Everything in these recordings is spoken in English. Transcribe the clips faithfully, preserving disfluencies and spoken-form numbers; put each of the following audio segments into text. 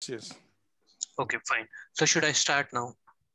yes. Okay, fine. So should I start now?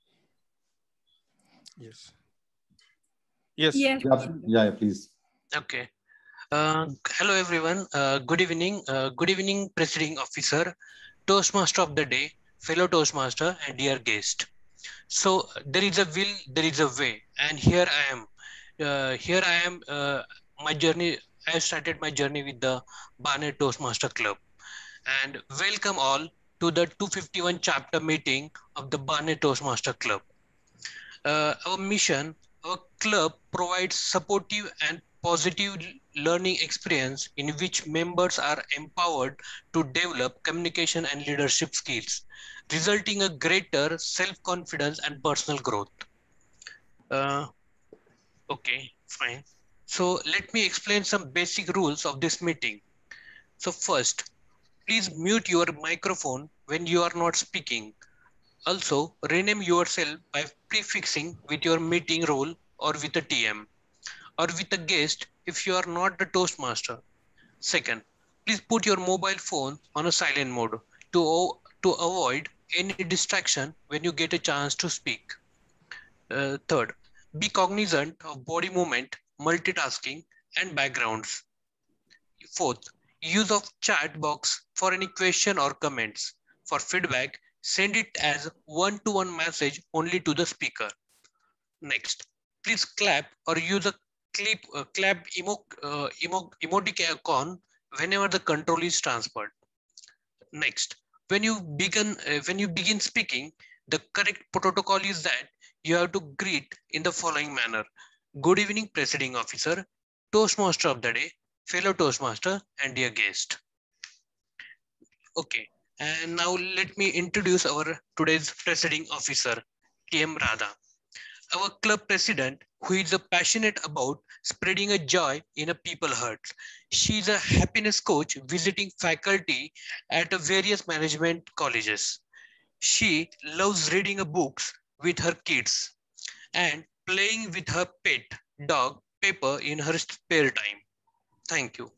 Yes. Yes. Yes. Yeah, yeah, please. Okay. Uh, hello, everyone. Uh, good evening. Uh, good evening, Presiding Officer, Toastmaster of the Day, fellow Toastmaster, and dear guest. So there is a will, there is a way, and here I am. Uh, here I am. Uh, my journey. I have started my journey with the Barnet Toastmaster Club, and welcome all to the two hundred fifty-one chapter meeting of the Barnet Toastmaster Club. Uh, our mission, our club provides supportive and positive learning experience in which members are empowered to develop communication and leadership skills, resulting in greater self-confidence and personal growth. Uh, okay, fine. So let me explain some basic rules of this meeting. So first, please mute your microphone when you are not speaking. Also, rename yourself by prefixing with your meeting role or with a T M or with a guest if you are not the Toastmaster. Second, please put your mobile phone on a silent mode to, to avoid any distraction when you get a chance to speak. Uh, third, be cognizant of body movement, multitasking, and backgrounds. Fourth, use of chat box for any question or comments. For feedback, send it as one-to-one message only to the speaker. Next, please clap or use a clip, uh, clap emo, uh, emo, emoticon whenever the control is transferred. Next, when you begin uh, when you begin speaking, the correct protocol is that you have to greet in the following manner: Good evening, Presiding Officer, Toastmaster of the Day, fellow Toastmaster, and dear guest. Okay, and now let me introduce our today's Presiding Officer, T M Radha, our club president, who is a passionate about spreading a joy in a people hearts. She is a happiness coach visiting faculty at a various management colleges. She loves reading a books with her kids and playing with her pet dog Pepper in her spare time. Thank you.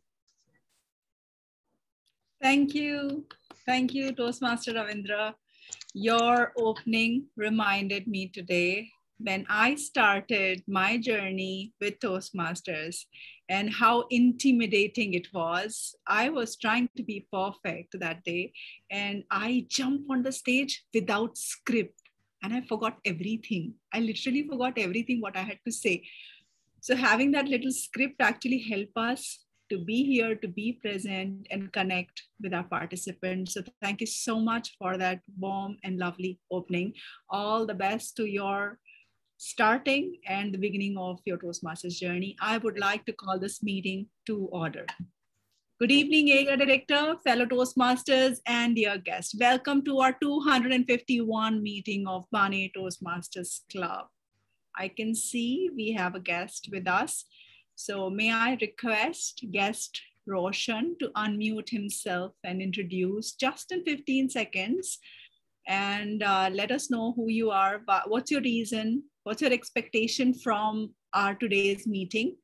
Thank you. Thank you, Toastmaster Ravindra. Your opening reminded me today when I started my journey with Toastmasters and how intimidating it was. I was trying to be perfect that day and I jumped on the stage without script and I forgot everything. I literally forgot everything what I had to say. So having that little script actually helped us to be here, to be present and connect with our participants. So thank you so much for that warm and lovely opening. All the best to your starting and the beginning of your Toastmasters journey. I would like to call this meeting to order. Good evening, Area Director, fellow Toastmasters, and dear guests. Welcome to our two hundred fifty-one meeting of Barnet Toastmasters Club. I can see we have a guest with us. So may I request guest Roshan to unmute himself and introduce just in fifteen seconds and uh, let us know who you are, but what's your reason, what's your expectation from our today's meeting.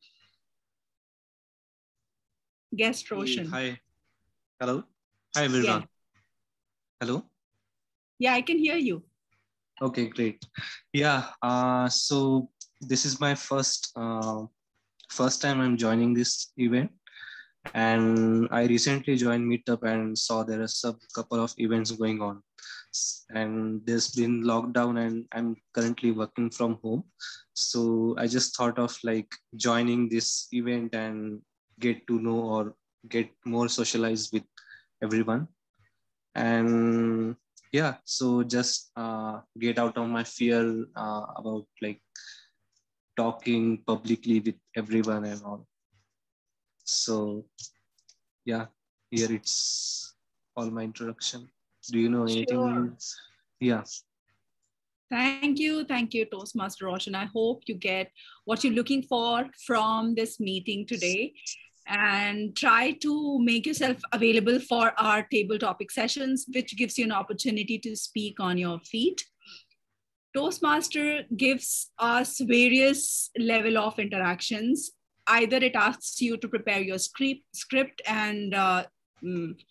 Guest Roshan. Hey, hi. Hello. Hi, everyone. Yeah. Hello. Yeah, I can hear you. Okay, great. Yeah. Uh, so this is my first uh, first time I'm joining this event, and I recently joined Meetup and saw there are a couple of events going on, and there's been lockdown, and I'm currently working from home. So I just thought of like joining this event and get to know or get more socialized with everyone. And yeah, so just uh, get out of my fear uh, about like talking publicly with everyone and all. So yeah, here it's all my introduction. Do you know anything? Sure. Yeah. Thank you. Thank you, Toastmaster Roshan. I hope you get what you're looking for from this meeting today and try to make yourself available for our table topic sessions, which gives you an opportunity to speak on your feet. Toastmaster gives us various level of interactions. Either it asks you to prepare your script, script and uh,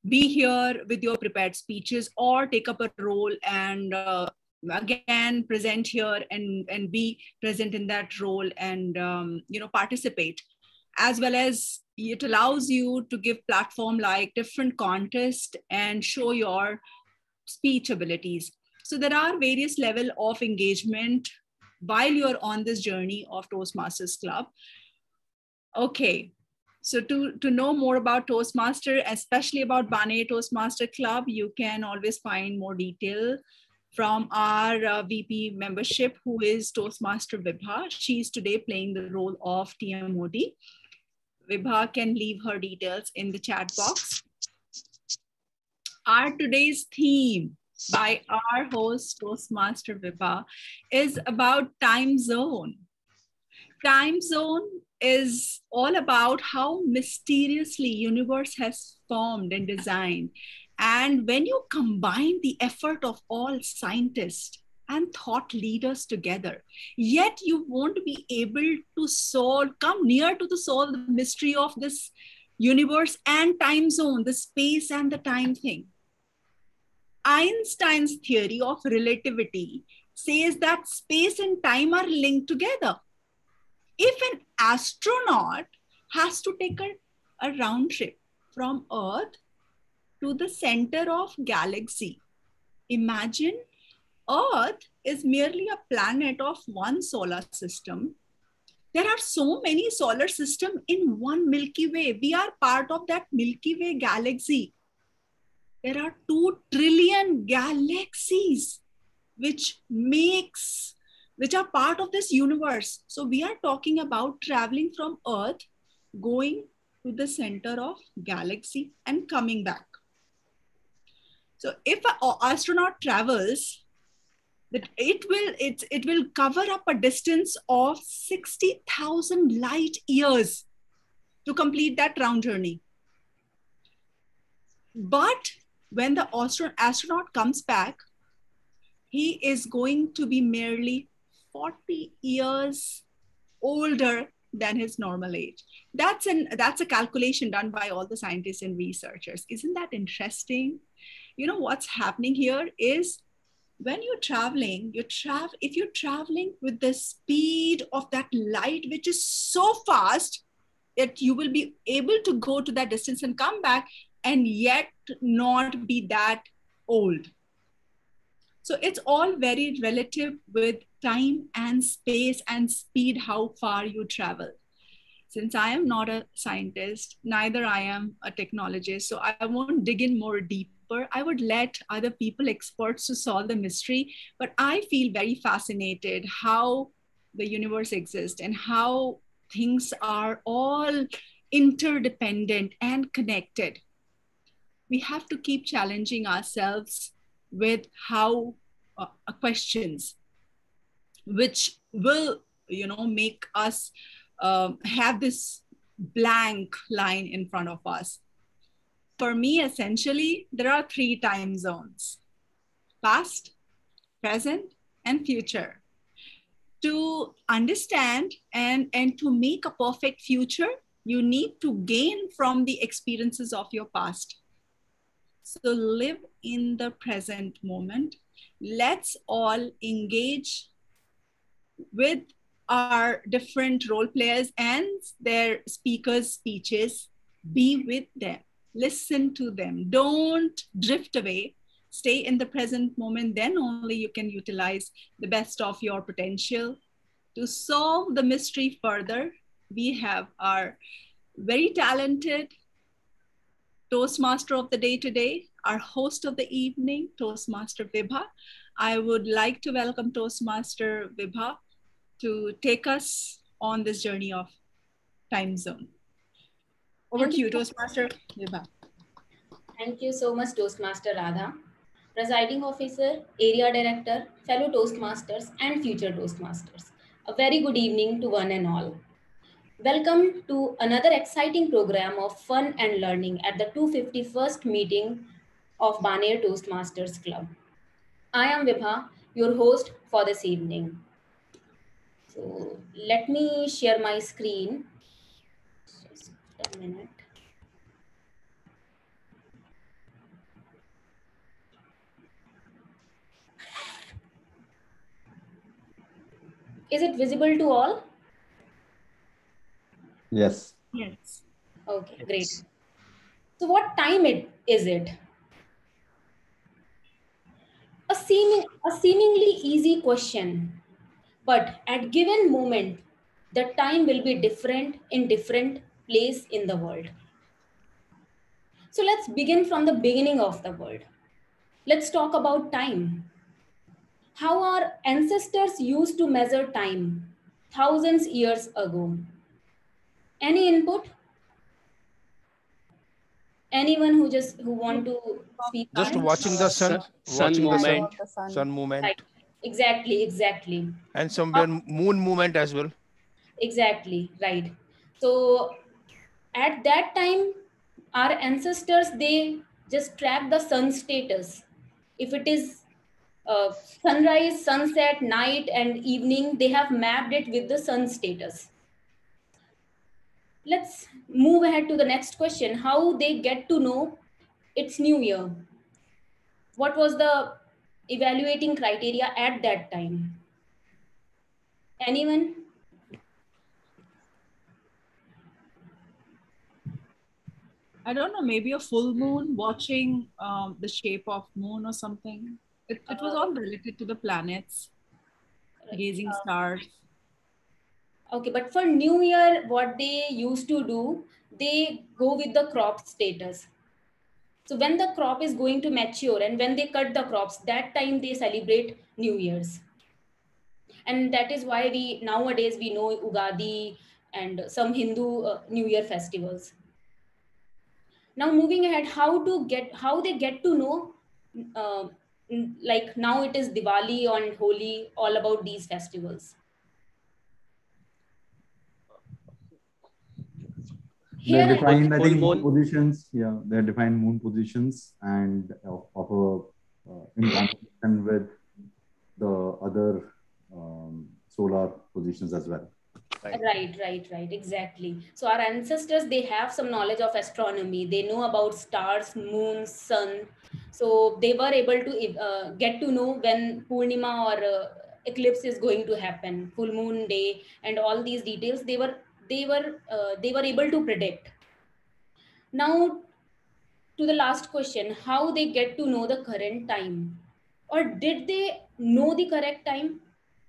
be here with your prepared speeches or take up a role and uh, again present here and, and be present in that role and um, you know, participate. As well as it allows you to give platform like different contests and show your speech abilities. So there are various level of engagement while you're on this journey of Toastmasters Club. Okay, so to, to know more about Toastmaster, especially about Baner Toastmaster Club, you can always find more detail from our uh, V P membership, who is Toastmaster Vibha. She's today playing the role of T M O D. Vibha can leave her details in the chat box. Our today's theme by our host, Toastmaster Vibha, is about time zone. Time zone is all about how mysteriously universe has formed and designed. And when you combine the effort of all scientists and thought leaders together, yet you won't be able to solve, come near to the solve the mystery of this universe and time zone, the space and the time thing. Einstein's theory of relativity says that space and time are linked together. If an astronaut has to take a, a round trip from Earth to the center of galaxy, imagine Earth is merely a planet of one solar system. There are so many solar systems in one Milky Way. We are part of that Milky Way galaxy. There are two trillion galaxies, which makes, which are part of this universe. So we are talking about traveling from Earth, going to the center of galaxy and coming back. So if an astronaut travels, that it will it, it will cover up a distance of sixty thousand light years to complete that round journey. But when the astro astronaut comes back, he is going to be merely forty years older than his normal age. That's an that's a calculation done by all the scientists and researchers. Isn't that interesting? You know what's happening here is when you're traveling, you travel if you're traveling with the speed of that light, which is so fast that you will be able to go to that distance and come back and yet not be that old. So it's all very relative with time and space and speed, how far you travel. Since I am not a scientist, neither I am a technologist, so I won't dig in more deeper. I would let other people, experts, to solve the mystery. But I feel very fascinated how the universe exists and how things are all interdependent and connected. We have to keep challenging ourselves with how uh, questions, which will, you know, make us uh, have this blank line in front of us. For me, essentially, there are three time zones: past, present, and future. To understand and, and to make a perfect future, you need to gain from the experiences of your past. So live in the present moment. Let's all engage with our different role players and their speakers' speeches. Be with them. Listen to them. Don't drift away. Stay in the present moment. Then only you can utilize the best of your potential. To solve the mystery further, we have our very talented Toastmaster of the day today, our host of the evening, Toastmaster Vibha. I would like to welcome Toastmaster Vibha to take us on this journey of time zone. Over Thank to you, you. Toastmaster Vibha. Thank you so much, Toastmaster Radha, Presiding Officer, Area Director, fellow Toastmasters and future Toastmasters. A very good evening to one and all. Welcome to another exciting program of fun and learning at the two hundred fifty-first meeting of Baner Toastmasters Club. I am Vibha, your host for this evening. So let me share my screen. Just a minute. Is it visible to all? Yes. Yes. Okay, Yes. great. So what time it is it? A seeming a seemingly easy question, but at given moment, the time will be different in different place in the world. So let's begin from the beginning of the world. Let's talk about time. How our ancestors used to measure time thousands years ago. Any input? Anyone who just who want to speak Just on it? watching the Sun, sun, sun watching the sun, movement. The sun. sun movement, Right. Exactly, exactly. and somewhere moon movement as well. Exactly, right. So at that time, our ancestors, they just track the sun status. If it is uh, sunrise, sunset, night, and evening, they have mapped it with the sun status. Let's move ahead to the next question. How they get to know it's new year? What was the evaluating criteria at that time? Anyone? I don't know, maybe a full moon, watching um, the shape of moon or something. It, it was all related to the planets, gazing stars. Okay, but for New Year, what they used to do, they go with the crop status. So when the crop is going to mature and when they cut the crops, that time they celebrate New Year's. And that is why we nowadays we know Ugadi and some Hindu uh, New Year festivals. Now moving ahead, how to get how they get to know, uh, like now it is Diwali and Holi, all about these festivals. They Here, define, I Full think, moon moon. positions. Yeah, they define moon positions and of, of a uh, in combination with the other um, solar positions as well. Right. right, right, right, exactly. So our ancestors, they have some knowledge of astronomy. They know about stars, moon, sun. So they were able to uh, get to know when Purnima or uh, eclipse is going to happen, full moon day, and all these details. They were they were uh, they were able to predict. Now to the last question, how they get to know the current time, or did they know the correct time?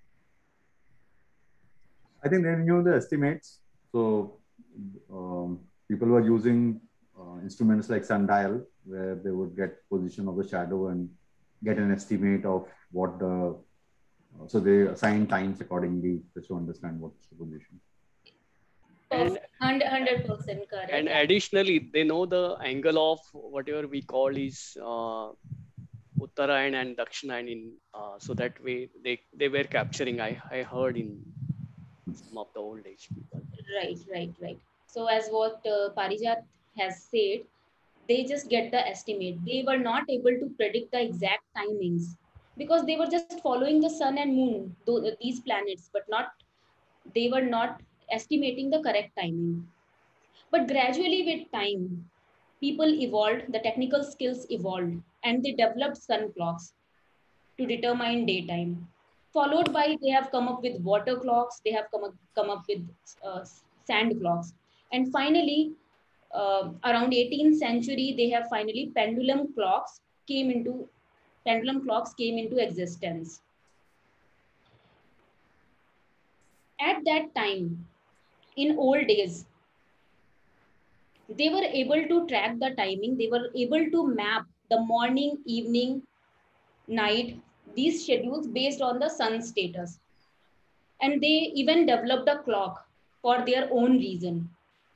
I think they knew the estimates. So um, people were using uh, instruments like sundial, where they would get position of the shadow and get an estimate of what the. Uh, so they assign times accordingly just to understand what's the position. And one hundred percent correct. and additionally, they know the angle of whatever we call is uh, Uttarayan and Dakshinayana. In uh, so that way they they were capturing. I I heard in some of the old age people. Right, right, right. So as what uh, Parijat has said, they just get the estimate. They were not able to predict the exact timings because they were just following the sun and moon, though these planets, but not they were not estimating the correct timing. But gradually with time, people evolved, the technical skills evolved, and they developed sun clocks to determine daytime. Followed by they have come up with water clocks, they have come up, come up with uh, sand clocks. And finally, uh, around eighteenth century, they have finally pendulum clocks came into pendulum clocks came into existence. At that time, in old days, they were able to track the timing. They were able to map the morning, evening, night, these schedules based on the sun status. And they even developed a clock for their own reason.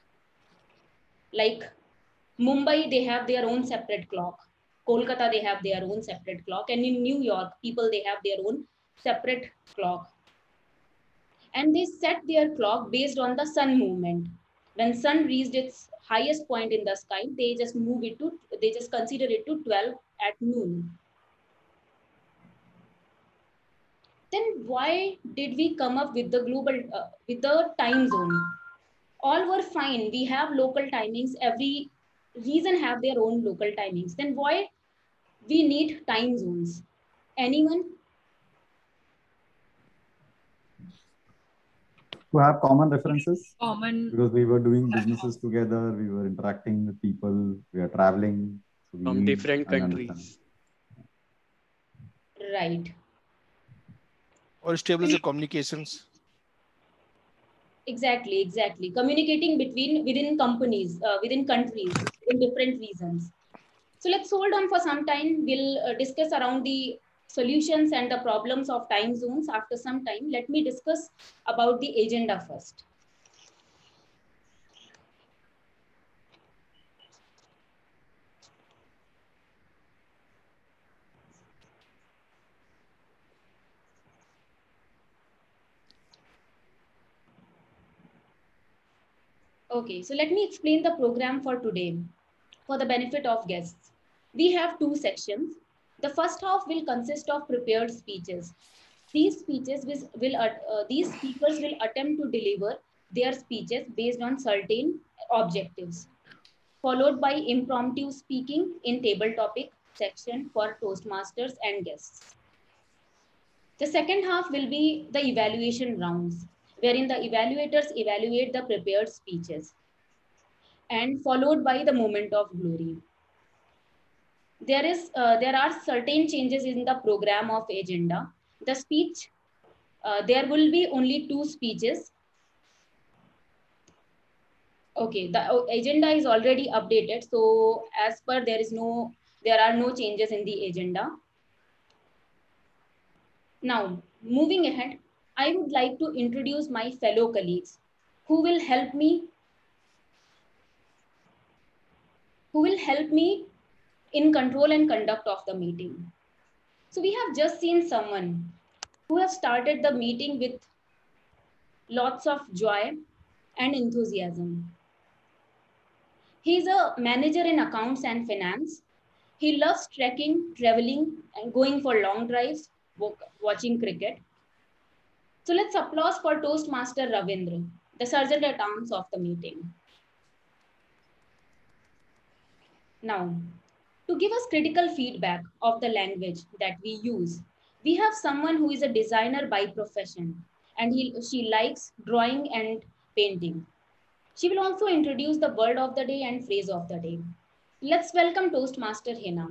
Like Mumbai, they have their own separate clock. Kolkata, they have their own separate clock. And in New York, people, they have their own separate clock. And they set their clock based on the sun movement. When sun reached its highest point in the sky, they just move it to, they just consider it to twelve at noon. Then why did we come up with the global, uh, with the time zone? All were fine. We have local timings. Every region have their own local timings. Then why we need time zones? Anyone? to have common references. Common. Because we were doing businesses together, we were interacting with people, we are traveling. So we From need different an countries. Right. Or establish the communications. Exactly, exactly. Communicating between within companies, uh, within countries, in different reasons. So let's hold on for some time. We'll uh, discuss around the solutions and the problems of time zones after some time. Let me discuss about the agenda first. Okay, so let me explain the program for today for the benefit of guests. We have two sections. The first half will consist of prepared speeches. These speeches will, will uh, uh, these speakers will attempt to deliver their speeches based on certain objectives, followed by impromptu speaking in table topic section for Toastmasters and guests. The second half will be the evaluation rounds, wherein the evaluators evaluate the prepared speeches, and followed by the moment of glory. There is, uh, there are certain changes in the program of agenda. The speech, uh, there will be only two speeches. Okay, the agenda is already updated. So as per, there is no, there are no changes in the agenda. Now, moving ahead, I would like to introduce my fellow colleagues who will help me, who will help me in control and conduct of the meeting. So we have just seen someone who has started the meeting with lots of joy and enthusiasm. He is a manager in accounts and finance. He loves trekking, traveling, and going for long drives, watching cricket. So let's applause for Toastmaster Ravindra, the sergeant at arms of the meeting. Now, to give us critical feedback of the language that we use, we have someone who is a designer by profession, and he, she likes drawing and painting. She will also introduce the word of the day and phrase of the day. Let's welcome Toastmaster Hina.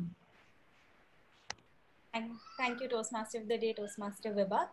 Thank you, Toastmaster of the Day, Toastmaster Vibha.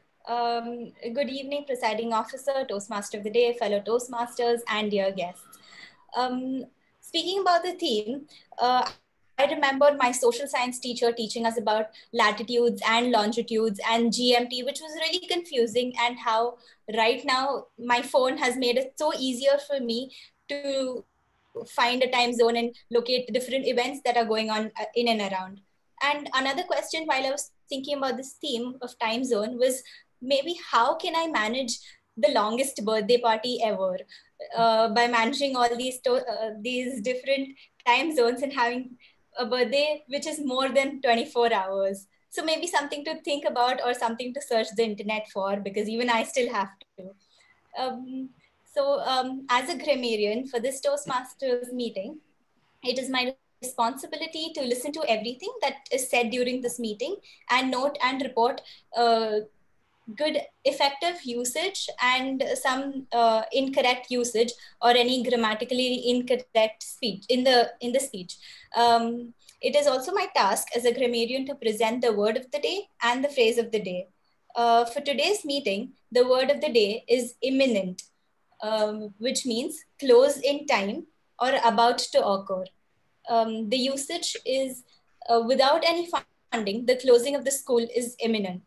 Um, good evening, Presiding Officer, Toastmaster of the Day, fellow Toastmasters, and dear guests. Um, speaking about the theme, uh, I remember my social science teacher teaching us about latitudes and longitudes and G M T, which was really confusing, and how right now my phone has made it so easier for me to find a time zone and locate different events that are going on in and around. And another question while I was thinking about this theme of time zone was maybe how can I manage the longest birthday party ever uh, by managing all these, uh, these different time zones and having a birthday which is more than twenty-four hours. So maybe something to think about or something to search the internet for, because even I still have to. Um, so um, as a grammarian for this Toastmasters meeting, it is my responsibility to listen to everything that is said during this meeting and note and report uh, good effective usage and some uh, incorrect usage or any grammatically incorrect speech in the in the speech. Um, it is also my task as a grammarian to present the word of the day and the phrase of the day. Uh, for today's meeting, the word of the day is imminent, um, which means close in time or about to occur. Um, the usage is uh, without any funding, the closing of the school is imminent.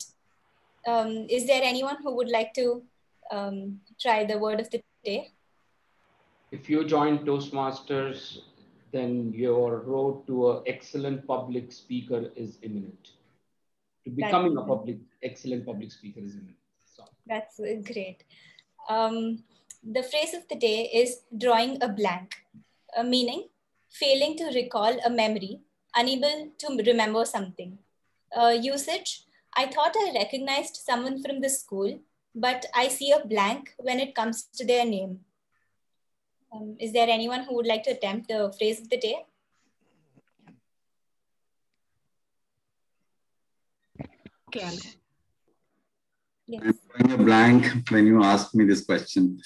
Um, is there anyone who would like to um, try the word of the day? If you join Toastmasters, then your road to an excellent public speaker is imminent. To becoming That's, a public excellent public speaker is imminent. So. That's great. Um, the phrase of the day is drawing a blank, uh, meaning failing to recall a memory, unable to remember something. Uh, usage, I thought I recognized someone from the school, but I see a blank when it comes to their name. Um, is there anyone who would like to attempt the phrase of the day? Okay. Yes. I'm drawing a blank when you asked me this question.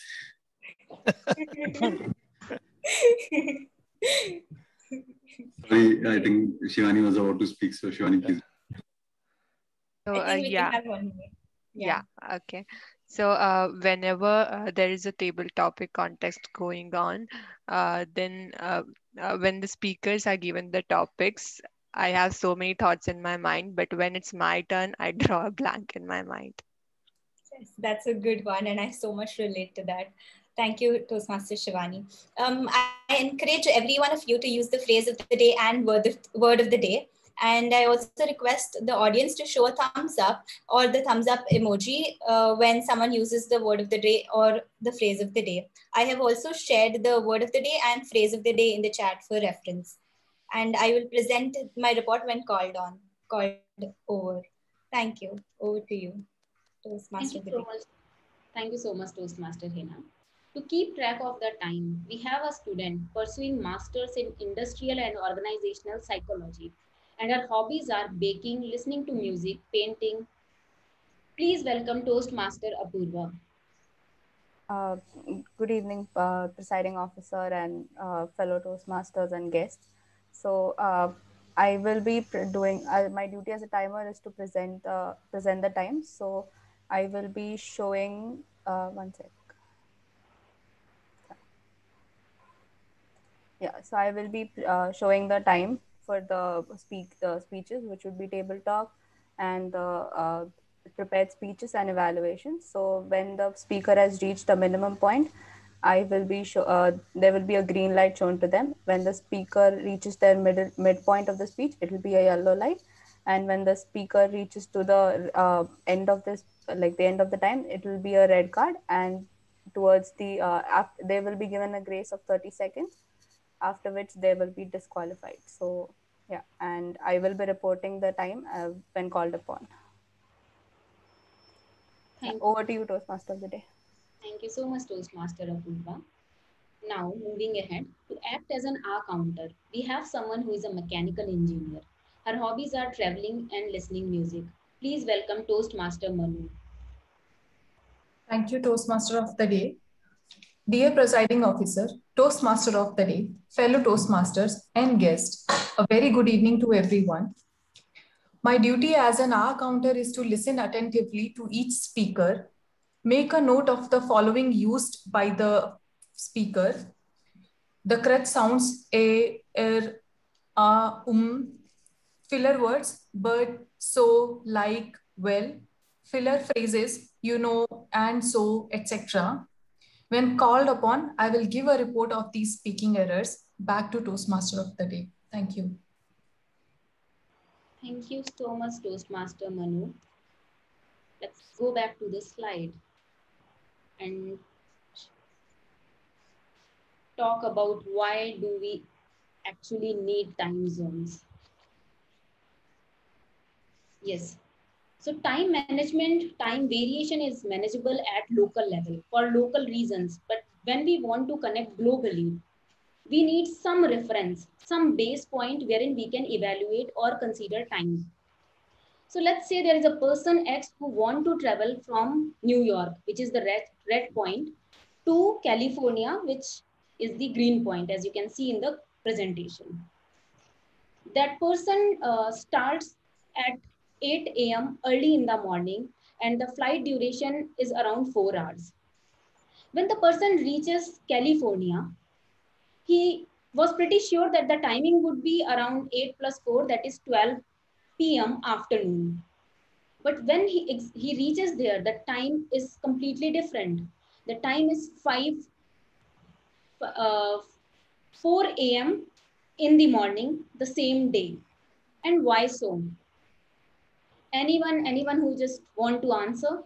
Sorry, I think Shivani was about to speak. So Shivani, please. So, I uh, think we yeah. can have one more. Yeah. yeah, okay. So uh, whenever uh, there is a table topic contest going on, uh, then uh, uh, when the speakers are given the topics, I have so many thoughts in my mind, but when it's my turn, I draw a blank in my mind. Yes, that's a good one, and I so much relate to that. Thank you, Toastmaster Shivani. Um, I encourage every one of you to use the phrase of the day and word of, word of the day. And I also request the audience to show a thumbs up or the thumbs up emoji uh, when someone uses the word of the day or the phrase of the day. I have also shared the word of the day and phrase of the day in the chat for reference. And I will present my report when called on, called over. Thank you. Over to you, Toastmaster Thank of you the so day. much. Thank you so much, Toastmaster Hina. To keep track of the time, we have a student pursuing masters in industrial and organizational psychology, and her hobbies are baking, listening to music, painting. Please welcome Toastmaster Apurva. Uh, good evening, uh, presiding officer and uh, fellow Toastmasters and guests. So uh, I will be doing, uh, my duty as a timer is to present, uh, present the time. So I will be showing, uh, one sec. Yeah, so I will be uh, showing the time for the speak the speeches, which would be table talk and the uh, prepared speeches and evaluations. So when the speaker has reached a minimum point, I will be show, uh, there will be a green light shown to them. When the speaker reaches their middle midpoint of the speech, it will be a yellow light. And when the speaker reaches to the uh, end of this, like the end of the time, it will be a red card. And towards the, uh, after, they will be given a grace of thirty seconds, after which they will be disqualified. So yeah, and I will be reporting the time uh, when called upon. Yeah, over to you, Toastmaster of the day. Thank you so much, Toastmaster Apurva. Now, moving ahead, to act as an R counter, we have someone who is a mechanical engineer. Her hobbies are traveling and listening music. Please welcome Toastmaster Manu. Thank you, Toastmaster of the day. Dear Presiding Officer, Toastmaster of the day, fellow Toastmasters and guests, a very good evening to everyone. My duty as an R counter is to listen attentively to each speaker, make a note of the following used by the speaker. The correct sounds a, er, a, um, filler words, but, so, like, well, filler phrases, you know, and so, et cetera. When called upon, I will give a report of these speaking errors back to Toastmaster of the day. Thank you. Thank you so much, Toastmaster Manu. Let's go back to the slide and talk about why do we actually need time zones. Yes. So time management, time variation is manageable at local level for local reasons. But when we want to connect globally, we need some reference, some base point wherein we can evaluate or consider time. So let's say there is a person X who want to travel from New York, which is the red, red point, to California, which is the green point, as you can see in the presentation. That person uh, starts at eight A M early in the morning, and the flight duration is around four hours. When the person reaches California, he was pretty sure that the timing would be around eight plus four, that is twelve P M afternoon. But when he, he reaches there, the time is completely different. The time is five, uh, four A M in the morning, the same day. And why so? Anyone, anyone who just want to answer?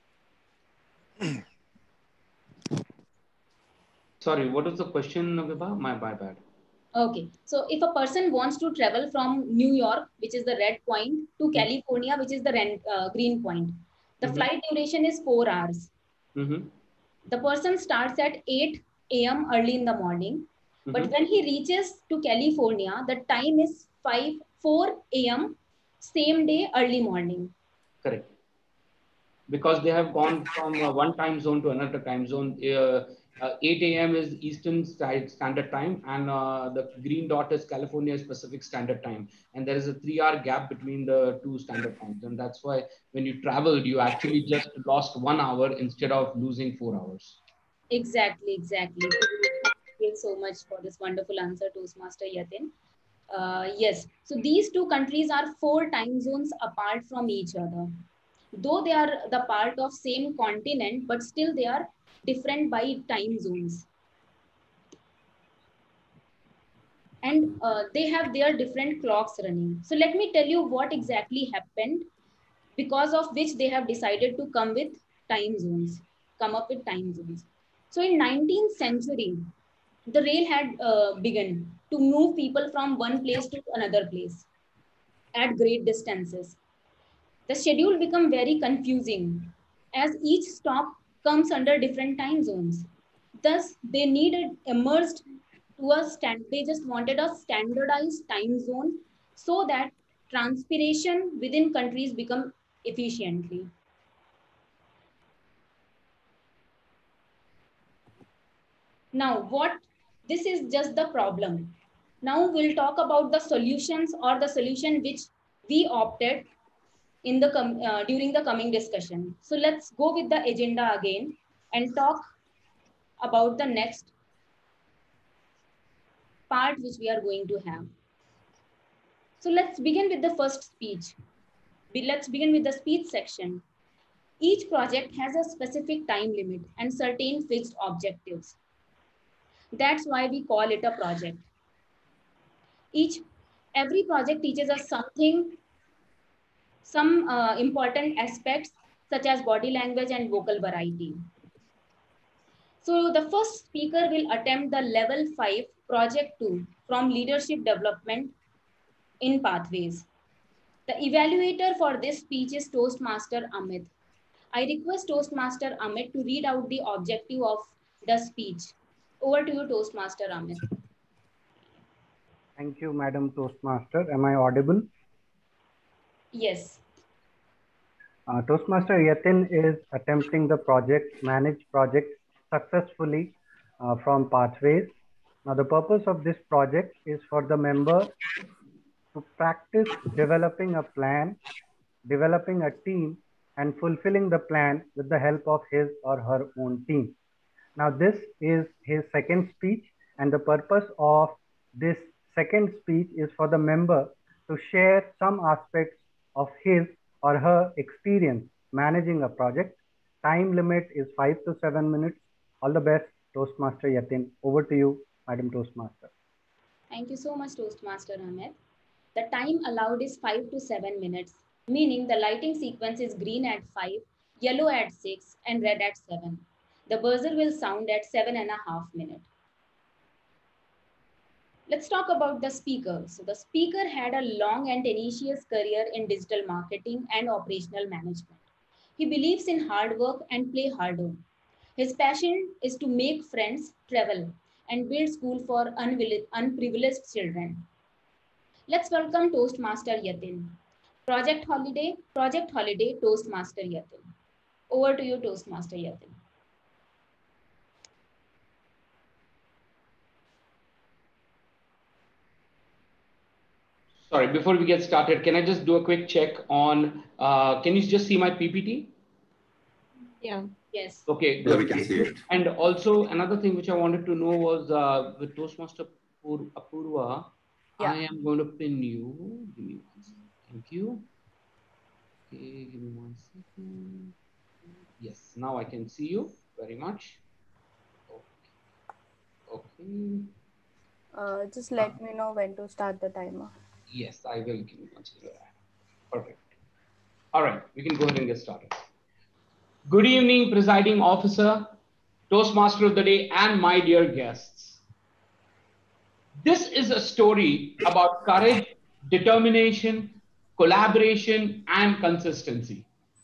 Sorry, what was the question, Vibha? My, my bad. Okay, so if a person wants to travel from New York, which is the red point, to mm-hmm. California, which is the red, uh, green point, the mm-hmm. flight duration is four hours. Mm-hmm. The person starts at eight A M early in the morning, mm-hmm. but when he reaches to California, the time is five, four A M same day early morning. Correct. because they have gone from uh, one time zone to another time zone. Uh, uh, eight A M is Eastern Standard Time, and uh, the green dot is California Pacific Standard Time. And there is a three hour gap between the two standard times. And that's why when you traveled, you actually just lost one hour instead of losing four hours. Exactly, exactly. Thank you so much for this wonderful answer, Toastmaster Yatin. Uh, yes, so these two countries are four time zones apart from each other. Though they are the part of same continent, but still they are different by time zones. And uh, they have their different clocks running. So let me tell you what exactly happened, because of which they have decided to come with time zones, come up with time zones. So in nineteenth century, the rail had uh, begun to move people from one place to another place at great distances. The schedule became very confusing as each stop comes under different time zones. Thus, they needed emerged to a stand. They just wanted a standardized time zone so that transpiration within countries become efficiently. Now, what this is just the problem. Now we'll talk about the solutions or the solution which we opted in the uh, during the coming discussion. So let's go with the agenda again and talk about the next part which we are going to have. So let's begin with the first speech. Let's begin with the speech section. Each project has a specific time limit and certain fixed objectives. That's why we call it a project. Each, every project teaches us something, some uh, important aspects such as body language and vocal variety. So the first speaker will attempt the level five project two from leadership development in pathways. The evaluator for this speech is Toastmaster Amit. I request Toastmaster Amit to read out the objective of the speech. Over to you, Toastmaster Amit. Thank you, Madam Toastmaster. Am I audible? Yes. Uh, Toastmaster Yatin is attempting the project, manage project successfully uh, from Pathways. Now, the purpose of this project is for the member to practice developing a plan, developing a team, and fulfilling the plan with the help of his or her own team. Now, this is his second speech, and the purpose of this second speech is for the member to share some aspects of his or her experience managing a project. Time limit is five to seven minutes. All the best, Toastmaster Yatin. Over to you, Madam Toastmaster. Thank you so much, Toastmaster Amit. The time allowed is five to seven minutes, meaning the lighting sequence is green at five, yellow at six, and red at seven. The buzzer will sound at seven and a half minutes. Let's talk about the speaker. So the speaker had a long and tenacious career in digital marketing and operational management. He believes in hard work and play harder. His passion is to make friends, travel, and build school for unprivileged children. Let's welcome Toastmaster Yatin. Project Holiday, Project Holiday, Toastmaster Yatin. Over to you, Toastmaster Yatin. Sorry, before we get started, can I just do a quick check on, uh, can you just see my P P T? Yeah. Yes. Okay, good. Yeah, we can see it. And also another thing which I wanted to know was uh, with Toastmaster Apurva, yeah. I am going to pin you. Give me one second. Thank you. Okay, give me one second. Yes, now I can see you very much. Okay. Okay. Uh, just let uh, me know when to start the timer. Yes, I will give you one second. Perfect. All right, we can go ahead and get started. Good evening, presiding officer, Toastmaster of the day, and my dear guests. This is a story about courage, determination, collaboration, and consistency.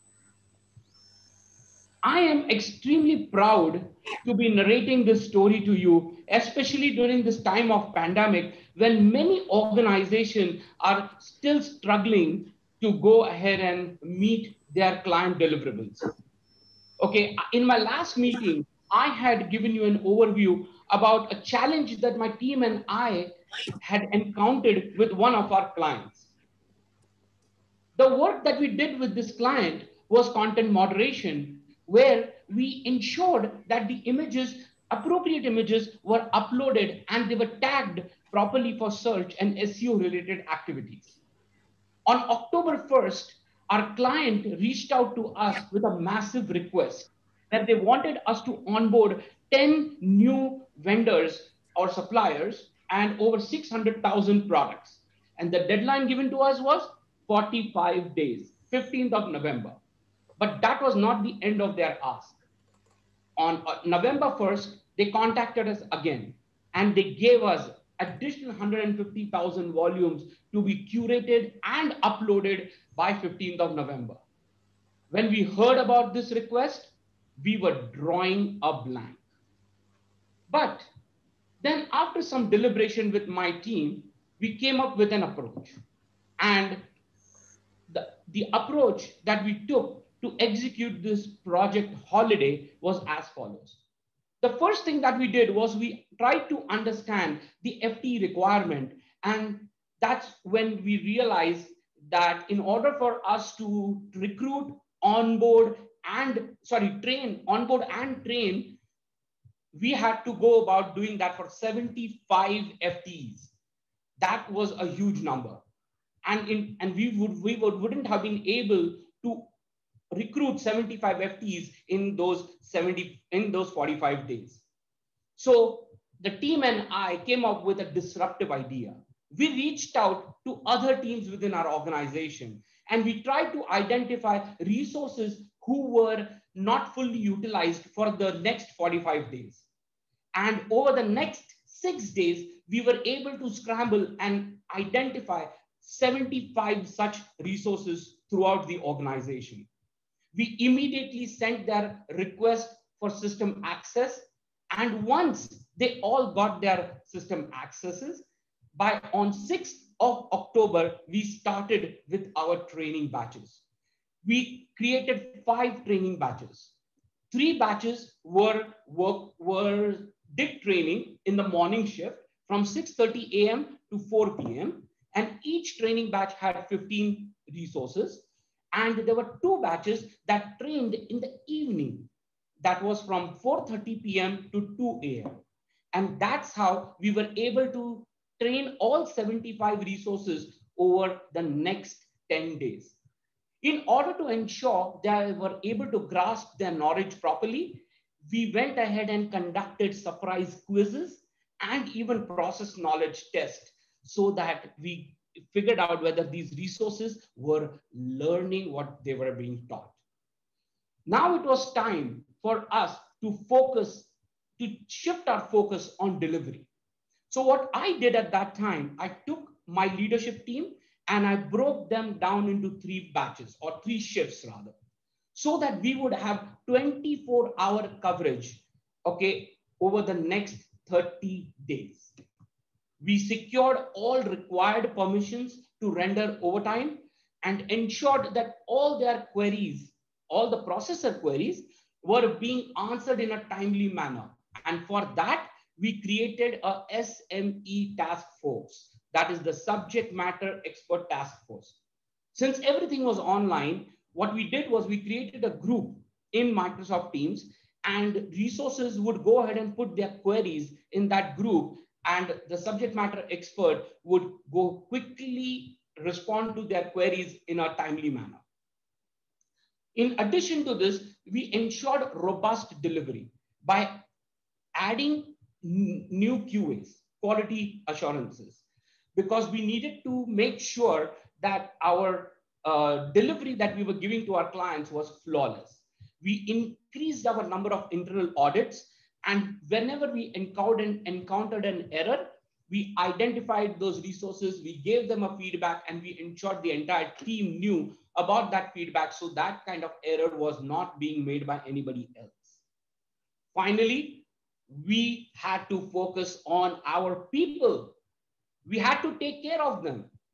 I am extremely proud to be narrating this story to you, especially during this time of pandemic, when many organizations are still struggling to go ahead and meet their client deliverables. Okay, in my last meeting, I had given you an overview about a challenge that my team and I had encountered with one of our clients. The work that we did with this client was content moderation, where we ensured that the images, appropriate images, were uploaded and they were tagged properly for search and S E O related activities. On October first, our client reached out to us with a massive request that they wanted us to onboard ten new vendors or suppliers and over six hundred thousand products. And the deadline given to us was forty-five days, fifteenth of November. But that was not the end of their ask. On November first, they contacted us again and they gave us additional one hundred fifty thousand volumes to be curated and uploaded by fifteenth of November. When we heard about this request, we were drawing a blank. But then after some deliberation with my team, we came up with an approach. And the, the approach that we took to execute this project Holiday was as follows. The first thing that we did was we tried to understand the F T E requirement. And that's when we realized that in order for us to recruit, onboard, and sorry, train, onboard and train, we had to go about doing that for seventy-five F T Es. That was a huge number. And, in, and we, would, we would, wouldn't have been able to recruit seventy-five F T Es in those seventy in those forty-five days. So the team and I came up with a disruptive idea. We reached out to other teams within our organization and we tried to identify resources who were not fully utilized for the next forty-five days. And over the next six days, we were able to scramble and identify seventy-five such resources throughout the organization. We immediately sent their request for system access. And once they all got their system accesses, by on sixth of October, we started with our training batches. We created five training batches. Three batches were, work, were did training in the morning shift from six thirty A M to four P M And each training batch had fifteen resources. And there were two batches that trained in the evening. That was from four thirty P M to two A M And that's how we were able to train all seventy-five resources over the next ten days. In order to ensure they were able to grasp their knowledge properly, we went ahead and conducted surprise quizzes and even process knowledge tests so that we figured out whether these resources were learning what they were being taught. Now it was time for us to focus, to shift our focus on delivery. So what I did at that time, I took my leadership team and I broke them down into three batches or three shifts rather, so that we would have twenty-four hour coverage, okay, over the next thirty days. We secured all required permissions to render overtime and ensured that all their queries, all the processor queries were being answered in a timely manner. And for that, we created a S M E task force. That is the subject matter expert task force. Since everything was online, what we did was we created a group in Microsoft Teams and resources would go ahead and put their queries in that group and the subject matter expert would go quickly respond to their queries in a timely manner. In addition to this, we ensured robust delivery by adding new Q As, quality assurances, because we needed to make sure that our uh, delivery that we were giving to our clients was flawless. We increased our number of internal audits, and whenever we encountered, encountered an error, we identified those resources, we gave them a feedback, and we ensured the entire team knew about that feedback so that kind of error was not being made by anybody else. Finally, we had to focus on our people. We had to take care of them.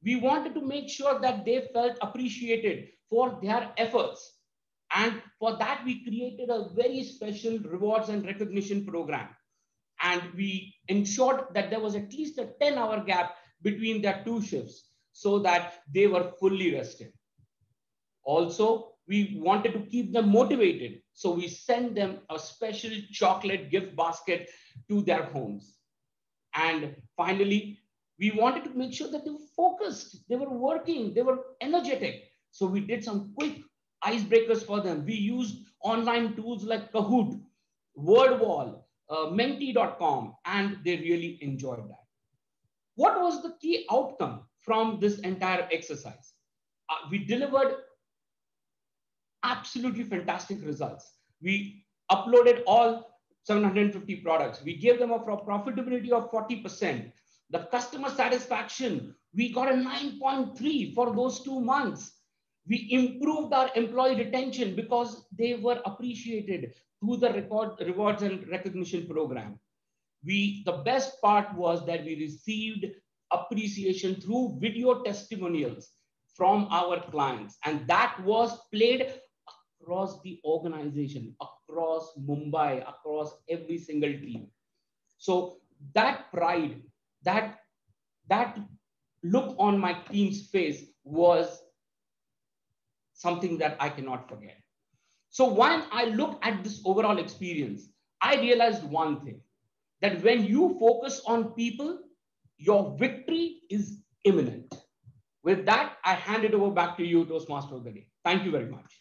We wanted to make sure that they felt appreciated for their efforts. And for that, we created a very special rewards and recognition program. And we ensured that there was at least a ten hour gap between their two shifts so that they were fully rested. Also, we wanted to keep them motivated. So we sent them a special chocolate gift basket to their homes. And finally, we wanted to make sure that they were focused, they were working, they were energetic. So we did some quick icebreakers for them. We used online tools like Kahoot, WordWall, uh, Menti dot com, and they really enjoyed that. What was the key outcome from this entire exercise? Uh, we delivered absolutely fantastic results. We uploaded all seven hundred fifty products. We gave them a profitability of forty percent. The customer satisfaction, we got a nine point three for those two months. We improved our employee retention because they were appreciated through the record, rewards and recognition program. We, the best part was that we received appreciation through video testimonials from our clients. And that was played across the organization, across Mumbai, across every single team. So that pride, that, that look on my team's face was something that I cannot forget. So when I look at this overall experience, I realized one thing, that when you focus on people, your victory is imminent. With that, I hand it over back to you, Toastmaster of the Day. Thank you very much.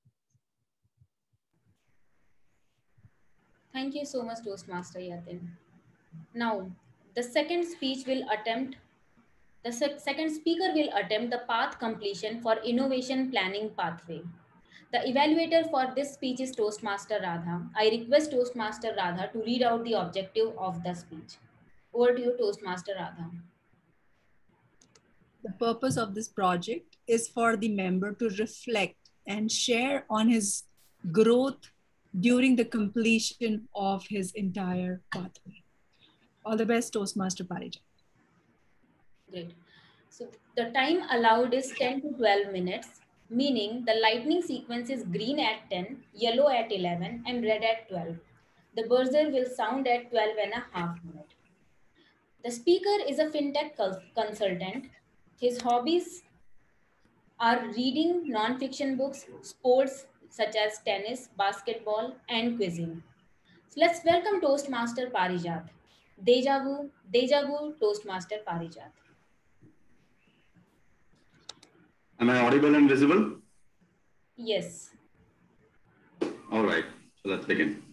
Thank you so much, Toastmaster Yatin. Now, the second speech will attempt, the sec second speaker will attempt the path completion for innovation planning pathway. The evaluator for this speech is Toastmaster Radha. I request Toastmaster Radha to read out the objective of the speech. Over to you, Toastmaster Radha. The purpose of this project is for the member to reflect and share on his growth during the completion of his entire pathway. All the best, Toastmaster Parijat. Great. So the time allowed is ten to twelve minutes, meaning the lightning sequence is green at ten, yellow at eleven, and red at twelve. The buzzer will sound at twelve and a half minutes. The speaker is a fintech consultant. His hobbies are reading non-fiction books, sports such as tennis, basketball, and quizzing. So let's welcome Toastmaster Parijat. Deja vu, deja vu, Toastmaster Parijat. Am I audible and visible? Yes. All right, so let's begin.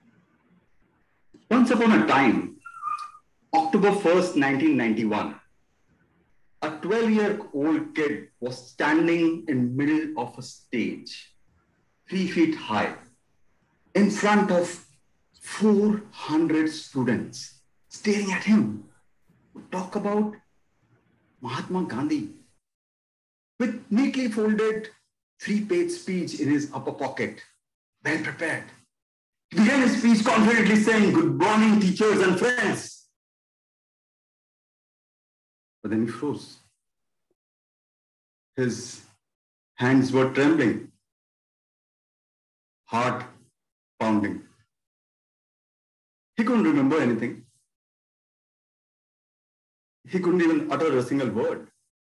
Once upon a time, October first, nineteen ninety-one, a twelve-year-old kid was standing in the middle of a stage, three feet high, in front of four hundred students staring at him. Talk about Mahatma Gandhi, with neatly folded three-page speech in his upper pocket, well prepared. He began his speech confidently saying, "Good morning, teachers and friends." But then he froze. His hands were trembling, heart pounding. He couldn't remember anything. He couldn't even utter a single word.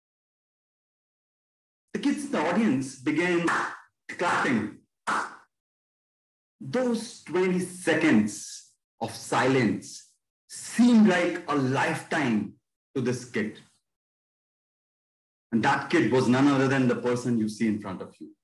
The kids in the audience began clapping. Those twenty seconds of silence seemed like a lifetime to this kid. And that kid was none other than the person you see in front of you.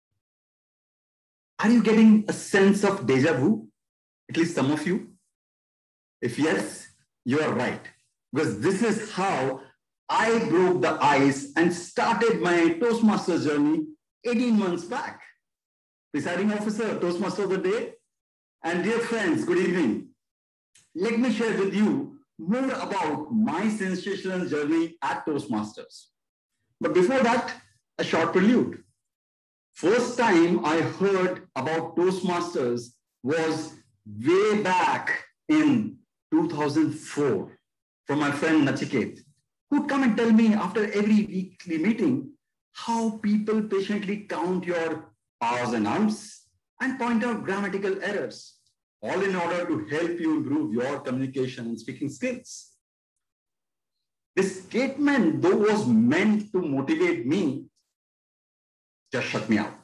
Are you getting a sense of deja vu? At least some of you? If yes, you are right. Because this is how I broke the ice and started my Toastmasters journey eighteen months back. Presiding officer, Toastmaster of the Day, and dear friends, good evening. Let me share with you more about my sensational journey at Toastmasters. But before that, a short prelude. First time I heard about Toastmasters was way back in two thousand four from my friend Nachiket. who'd come and tell me after every weekly meeting how people patiently count your R's and Ums and point out grammatical errors, all in order to help you improve your communication and speaking skills. This statement, though was meant to motivate me, just shut me out.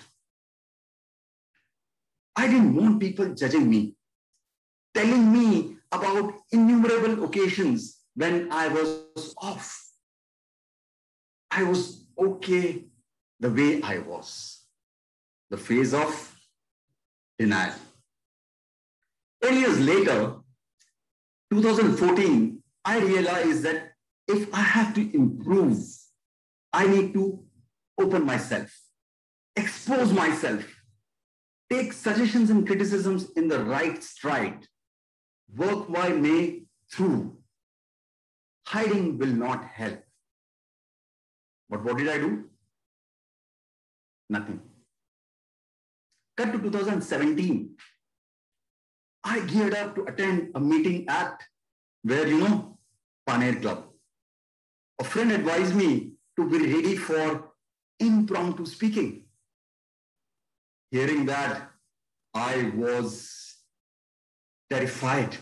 I didn't want people judging me, telling me about innumerable occasions when I was off. I was okay the way I was. The phase of denial. Ten years later, two thousand fourteen, I realized that if I have to improve, I need to open myself, expose myself, take suggestions and criticisms in the right stride, work my way through. Hiding will not help. But what did I do? Nothing. Cut to two thousand seventeen. I geared up to attend a meeting at, where you know, Paneer Club. A friend advised me to be ready for impromptu speaking. Hearing that, I was terrified.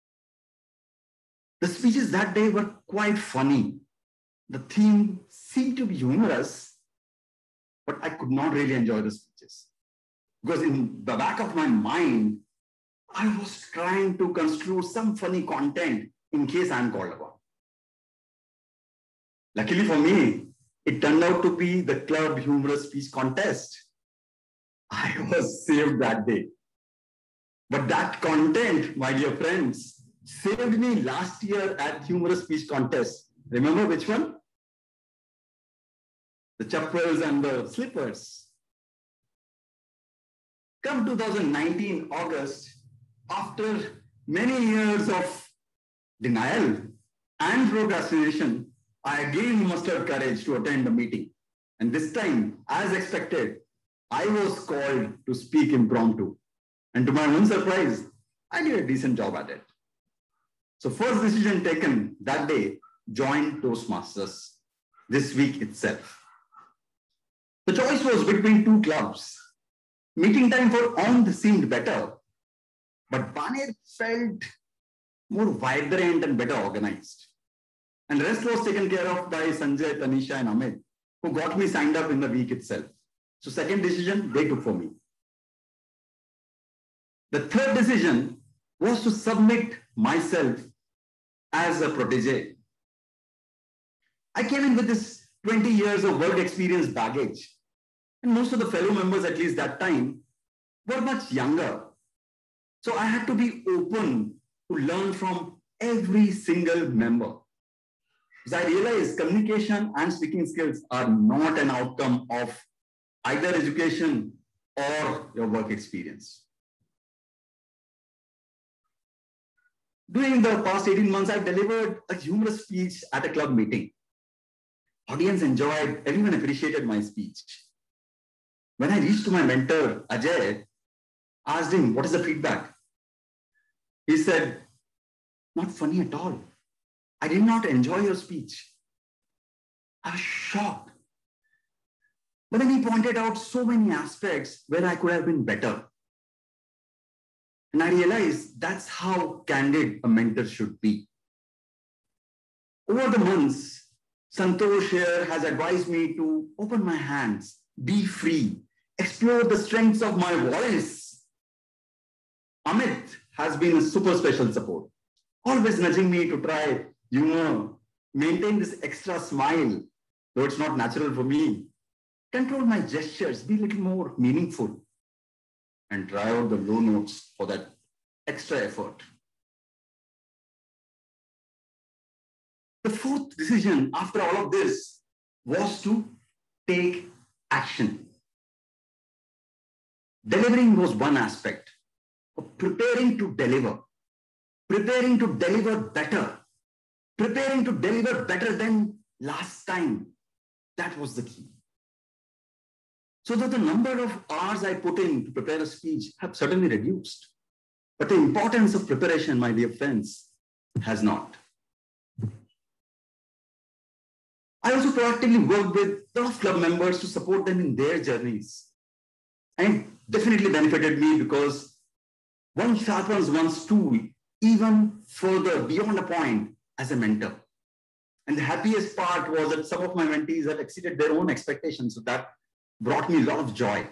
The speeches that day were quite funny. The theme seemed to be humorous, but I could not really enjoy the speeches. Because in the back of my mind, I was trying to construe some funny content in case I'm called upon. Luckily for me, it turned out to be the club humorous speech contest. I was saved that day. But that content, my dear friends, saved me last year at humorous speech contest. Remember which one? The chappals and the slippers. Come two thousand nineteen, August, after many years of denial and procrastination, I again mustered courage to attend the meeting. And this time, as expected, I was called to speak impromptu. And to my own surprise, I did a decent job at it. So first decision taken that day, join Toastmasters this week itself. The choice was between two clubs. Meeting time for On seemed better, but Paneer felt more vibrant and better organized. And the rest was taken care of by Sanjay, Tanisha, and Amit, who got me signed up in the week itself. So second decision they took for me. The third decision was to submit myself as a protege. I came in with this twenty years of work experience baggage. And most of the fellow members, at least that time, were much younger. So I had to be open to learn from every single member. Because I realized communication and speaking skills are not an outcome of either education or your work experience. During the past eighteen months, I delivered a humorous speech at a club meeting. Audience enjoyed, everyone appreciated my speech. When I reached to my mentor, Ajay, asked him, what is the feedback? He said, not funny at all. I did not enjoy your speech. I was shocked. But then he pointed out so many aspects where I could have been better. And I realized that's how candid a mentor should be. Over the months, Santosh here has advised me to open my hands, be free, explore the strengths of my voice. Amit has been a super special support, always nudging me to try humor, maintain this extra smile, though it's not natural for me, control my gestures, be a little more meaningful, and try out the low notes for that extra effort. The fourth decision after all of this was to take action. Delivering was one aspect, but preparing to deliver, preparing to deliver better, preparing to deliver better than last time. That was the key. So that the number of hours I put in to prepare a speech have certainly reduced. But the importance of preparation, my dear friends, has not. I also proactively work with a lot of club members to support them in their journeys. And definitely benefited me because one sharpens one's tool even further beyond a point as a mentor. And the happiest part was that some of my mentees have exceeded their own expectations. So that brought me a lot of joy.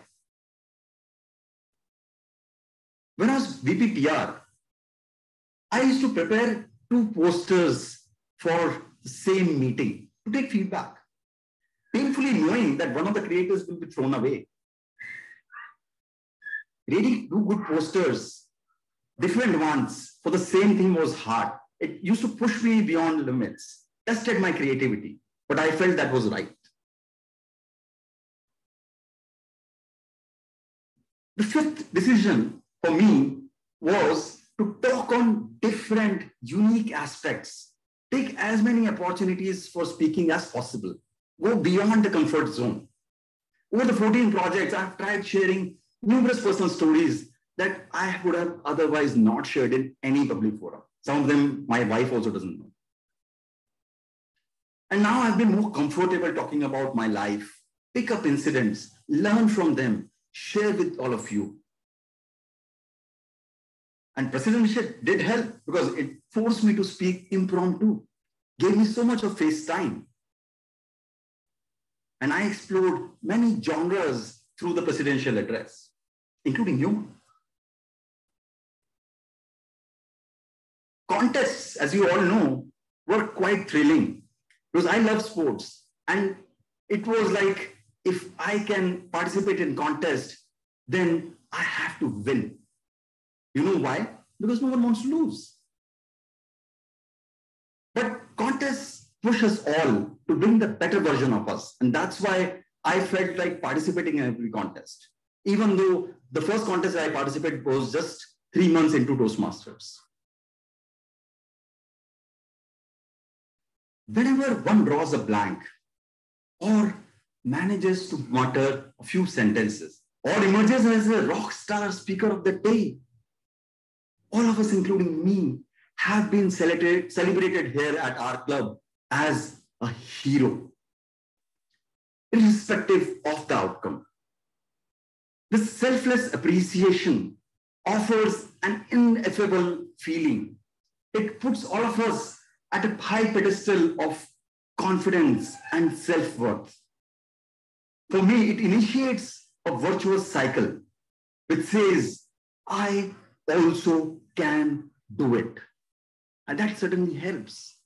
When I was V P P R, I used to prepare two posters for the same meeting to take feedback, painfully knowing that one of the creators will be thrown away. Really two good posters, different ones for the same thing was hard. It used to push me beyond limits, tested my creativity, but I felt that was right. The fifth decision for me was to talk on different, unique aspects. Take as many opportunities for speaking as possible. Go beyond the comfort zone. Over the fourteen projects, I've tried sharing numerous personal stories that I would have otherwise not shared in any public forum. Some of them my wife also doesn't know. And now I've been more comfortable talking about my life, pick up incidents, learn from them, share with all of you. And presidency did help because it forced me to speak impromptu, gave me so much of face time. And I explored many genres through the presidential address, including humor. Contests, as you all know, were quite thrilling because I love sports. And it was like, if I can participate in contest, then I have to win. You know why? Because no one wants to lose. But contests push us all to bring the better version of us. And that's why I felt like participating in every contest, even though the first contest I participated was just three months into Toastmasters. Whenever one draws a blank or manages to mutter a few sentences or emerges as a rock star speaker of the day, all of us, including me, have been celebrated, celebrated here at our club as a hero, irrespective of the outcome. This selfless appreciation offers an ineffable feeling. It puts all of us at a high pedestal of confidence and self-worth. For me, it initiates a virtuous cycle which says, I also can do it. And that certainly helps.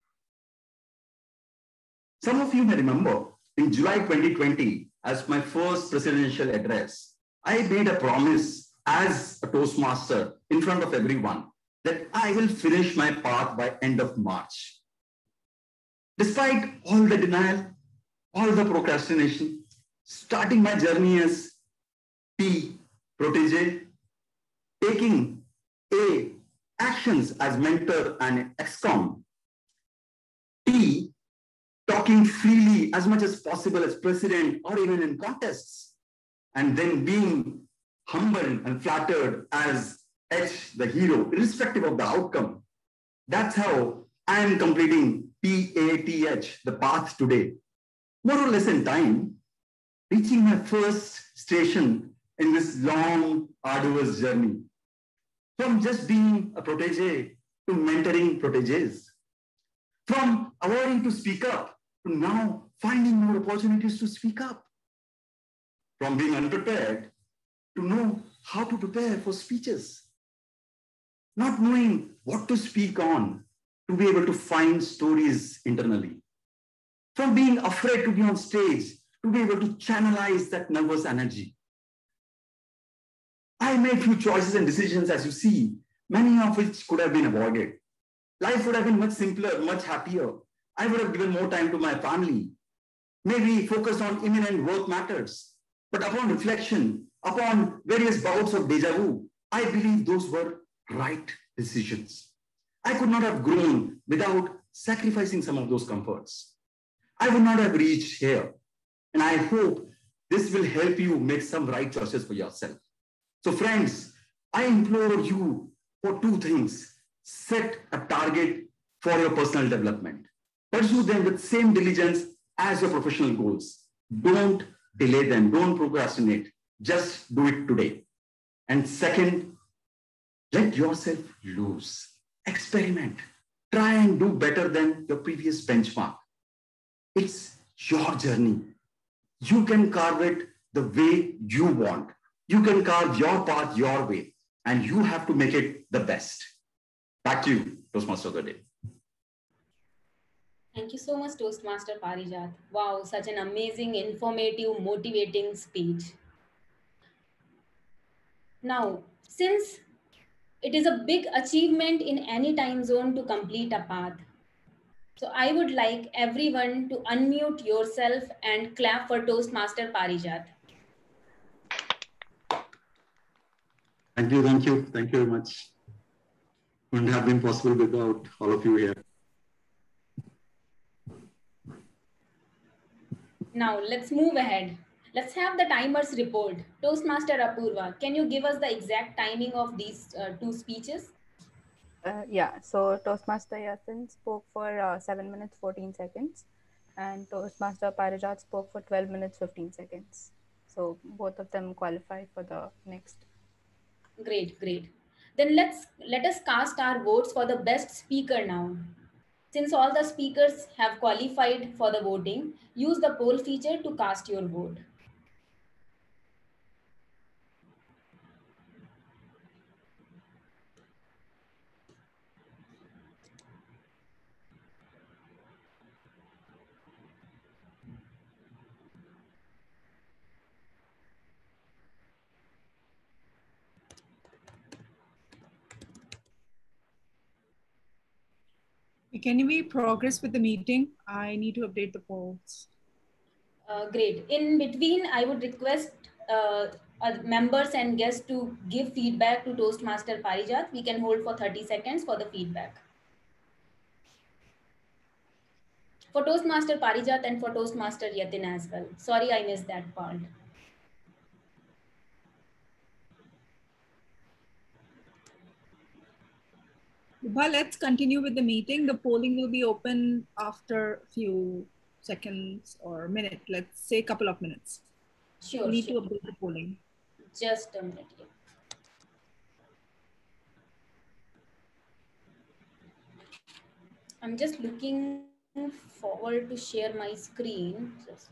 Some of you may remember in July twenty twenty, as my first presidential address, I made a promise as a Toastmaster in front of everyone that I will finish my path by end of March. Despite all the denial, all the procrastination, starting my journey as P, protege, taking A, actions as mentor and X COM, T, talking freely as much as possible as president or even in contests, and then being humbled and flattered as H, the hero, irrespective of the outcome. That's how I am completing P A T H, the path today. More or less in time, reaching my first station in this long, arduous journey. From just being a protege to mentoring proteges. From avoiding to speak up to now finding more opportunities to speak up. From being unprepared to know how to prepare for speeches. Not knowing what to speak on to be able to find stories internally. From being afraid to be on stage to be able to channelize that nervous energy. I made few choices and decisions, as you see, many of which could have been avoided. Life would have been much simpler, much happier. I would have given more time to my family, maybe focused on imminent work matters. But upon reflection, upon various bouts of deja vu, I believe those were right decisions. I could not have grown without sacrificing some of those comforts. I would not have reached here. And I hope this will help you make some right choices for yourself. So friends, I implore you for two things. Set a target for your personal development. Pursue them with same diligence as your professional goals. Don't delay them. Don't procrastinate. Just do it today. And second, let yourself loose. Experiment. Try and do better than your previous benchmark. It's your journey. You can carve it the way you want. You can carve your path your way, and you have to make it the best. Back to you, Toastmaster of the day. Thank you so much, Toastmaster Parijat. Wow, such an amazing, informative, motivating speech. Now, since it is a big achievement in any time zone to complete a path, so I would like everyone to unmute yourself and clap for Toastmaster Parijat. Thank you, thank you, thank you very much. Wouldn't have been possible without all of you here. Now, let's move ahead. Let's have the timers report. Toastmaster Apurva, can you give us the exact timing of these uh, two speeches? Uh, yeah, so Toastmaster Yatin spoke for uh, seven minutes, fourteen seconds, and Toastmaster Parijat spoke for twelve minutes, fifteen seconds. So both of them qualify for the next. Great, great. Then let's let us cast our votes for the best speaker now. Since all the speakers have qualified for the voting, use the poll feature to cast your vote. Can we progress with the meeting? I need to update the polls. Uh, great. In between, I would request uh, uh, members and guests to give feedback to Toastmaster Parijat. We can hold for thirty seconds for the feedback. For Toastmaster Parijat and for Toastmaster Yatin as well. Sorry, I missed that part. Vibha, let's continue with the meeting. The polling will be open after a few seconds or minute. Let's say a couple of minutes. Sure. We need sure. to update the polling. Just a minute. Yeah. I'm just looking forward to share my screen. Just...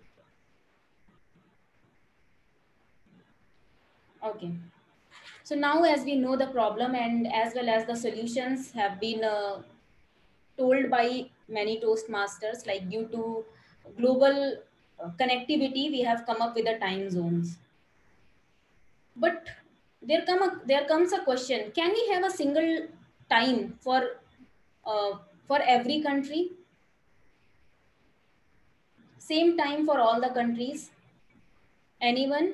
Okay. So now as we know the problem and as well as the solutions have been uh, told by many Toastmasters, like due to global uh, connectivity, we have come up with the time zones. But there, come a, there comes a question, can we have a single time for, uh, for every country? Same time for all the countries? Anyone?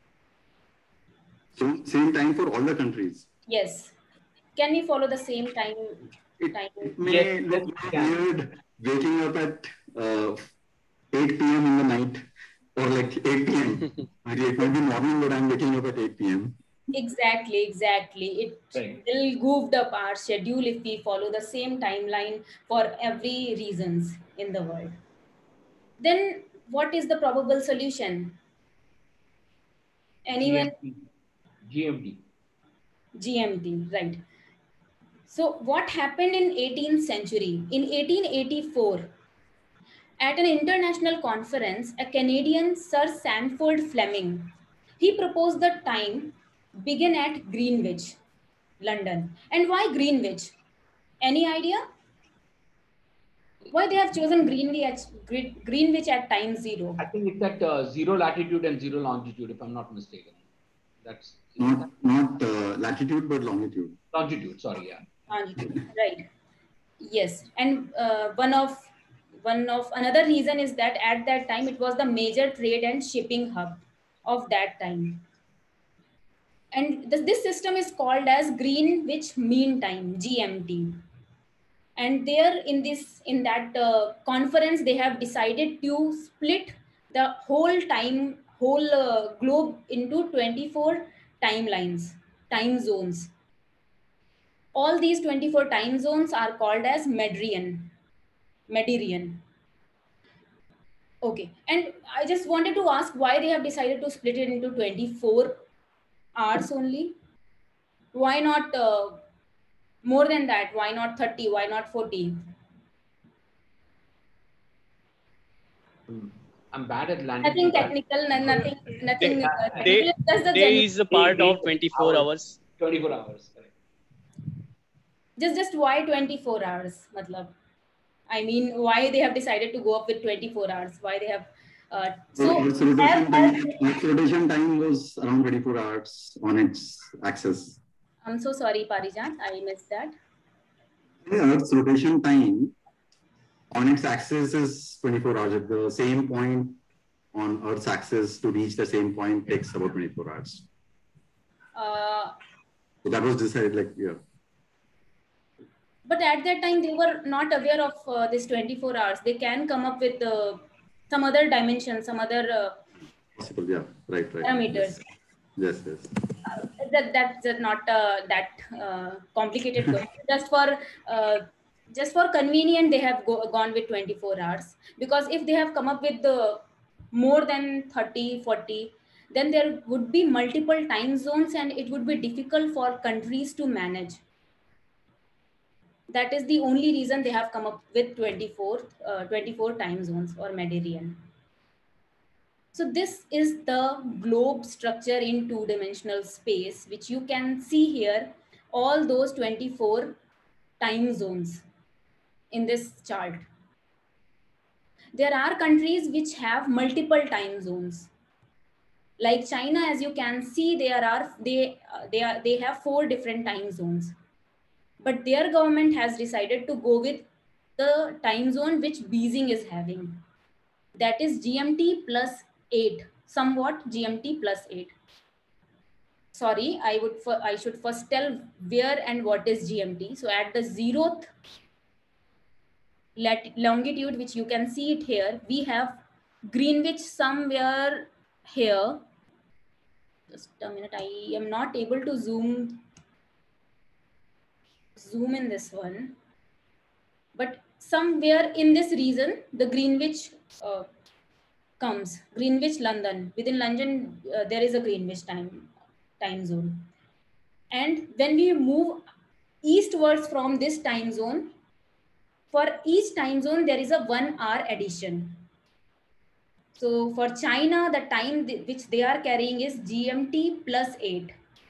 Same, same time for all the countries. Yes. Can we follow the same time? It, time? it may Yes, look yes, weird waking up at uh, eight P M in the night or like eight P M It might be morning, but I'm waking up at eight P M Exactly, exactly. It Right. will goof up our schedule if we follow the same timeline for every reasons in the world. Then what is the probable solution? Anyone? G M T. G M T, right. So what happened in eighteenth century? In eighteen eighty-four, at an international conference, a Canadian, Sir Sanford Fleming, he proposed the time begin at Greenwich, London. And why Greenwich? Any idea? Why they have chosen Greenwich at, Greenwich at time zero? I think it's at uh, zero latitude and zero longitude, if I'm not mistaken. That's not not uh, latitude but longitude. Longitude, sorry, yeah. Longitude, right? Yes, and uh, one of one of another reason is that at that time it was the major trade and shipping hub of that time. And this, this system is called as Greenwich Mean Time, G M T. And there in this in that uh, conference, they have decided to split the whole time, whole uh, globe into twenty-four timelines, time zones. All these twenty-four time zones are called as Medrian. Medirian. Okay. And I just wanted to ask why they have decided to split it into twenty-four hours only. Why not uh, more than that? Why not thirty? Why not forty? I'm bad at landing. Nothing technical, no- nothing, nothing. Day, uh, technical. day, Just the day general. is a part Day- of twenty-four hours. twenty-four hours. Correct. Just, just why twenty-four hours? Matlab, I mean, why they have decided to go up with twenty-four hours? Why they have? Uh, So so, Earth's rotation as, time, as, Earth's rotation time was around twenty-four hours on its axis. I'm so sorry, Parijat, I missed that. The Earth's rotation time on its axis is twenty-four hours. At the same point on Earth's axis to reach the same point takes about twenty-four hours. Uh, So that was decided like, yeah. but at that time, they were not aware of uh, this twenty-four hours. They can come up with uh, some other dimension, some other uh, Possible, yeah. Right, right. parameters. Yes, yes. Uh, that that's not uh, that uh, complicated question. Just for uh, just for convenient, they have go, gone with twenty-four hours, because if they have come up with the more than thirty, forty, then there would be multiple time zones and it would be difficult for countries to manage. That is the only reason they have come up with twenty-four, uh, twenty-four time zones or meridian. So this is the globe structure in two-dimensional space, which you can see here, all those twenty-four time zones in this chart. There are countries which have multiple time zones. Like China, as you can see, there are they uh, they are they have four different time zones. But their government has decided to go with the time zone which Beijing is having. That is G M T plus eight, somewhat G M T plus eight. Sorry, I would I should first tell where and what is G M T. So at the zeroth longitude, which you can see it here, we have Greenwich somewhere here. Just a minute, I am not able to zoom zoom in this one. But somewhere in this region, the Greenwich uh, comes. Greenwich, London. Within London, uh, there is a Greenwich time, time zone. And when we move eastwards from this time zone, for each time zone, there is a one hour addition. So for China, the time th which they are carrying is G M T plus eight.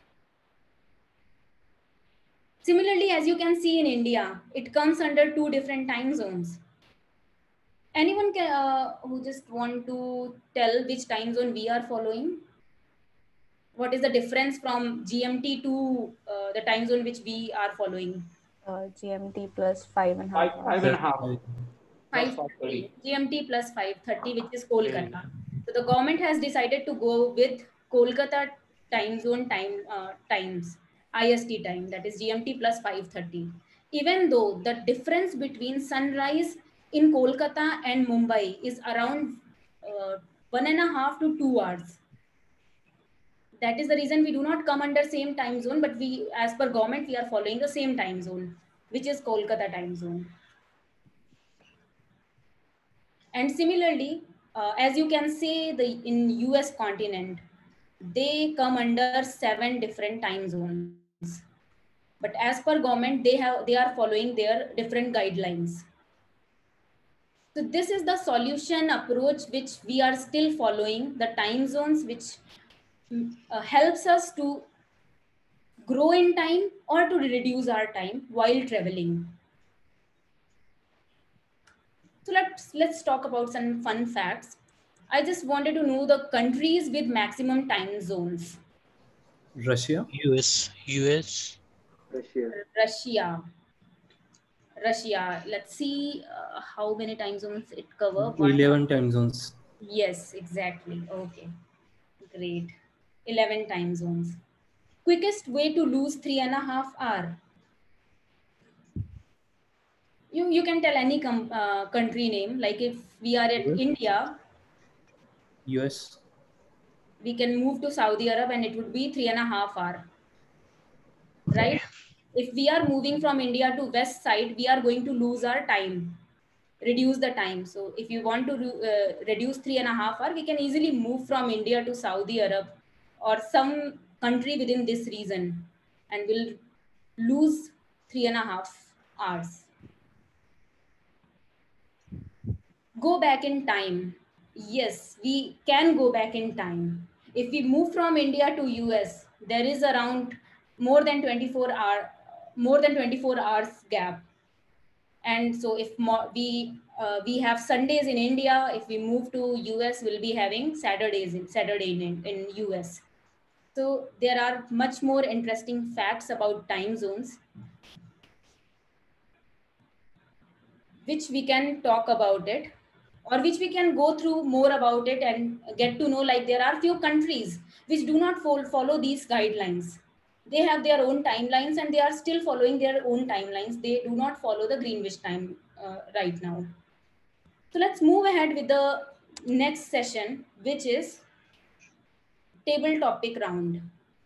Similarly, as you can see in India, it comes under two different time zones. Anyone can, uh, who just want to tell which time zone we are following? What is the difference from G M T to uh, the time zone which we are following? Uh, G M T plus five and a half. Five, five and a half. five thirty. G M T plus five thirty, which is Kolkata. So the government has decided to go with Kolkata time zone time uh, times, I S T time, that is G M T plus five thirty. Even though the difference between sunrise in Kolkata and Mumbai is around uh, one and a half to two hours. That is the reason we do not come under same time zone, but we, as per government, we are following the same time zone, which is Kolkata time zone. And similarly, uh, as you can see, the in U S continent, they come under seven different time zones. But as per government, they have they are following their different guidelines. So this is the solution approach which we are still following, the time zones which uh, helps us to grow in time or to reduce our time while traveling. So let's let's talk about some fun facts. I just wanted to know the countries with maximum time zones. Russia. U S. U S. Russia. Russia. Russia. Let's see uh, how many time zones it covers. eleven time zones. Yes, exactly. Okay. Great. eleven time zones. Quickest way to lose three and a half hour. You, you can tell any com, uh, country name. Like if we are at U S. India, U S. we can move to Saudi Arab and it would be three and a half hour. Right? If we are moving from India to west side, we are going to lose our time. reduce the time. So if you want to uh, reduce three and a half hour, we can easily move from India to Saudi Arab or some country within this region, and we'll lose three and a half hours. Go back in time. Yes, we can go back in time. If we move from India to U S, there is around more than twenty-four hour, more than twenty-four hours gap. And so if more, we uh, we have Sundays in India, if we move to U S, we'll be having Saturdays in Saturday in, in U S. So there are much more interesting facts about time zones, which we can talk about it, or which we can go through more about it and get to know, like there are few countries which do not follow these guidelines. They have their own timelines and they are still following their own timelines. They do not follow the Greenwich time uh, right now. So let's move ahead with the next session, which is table topic round.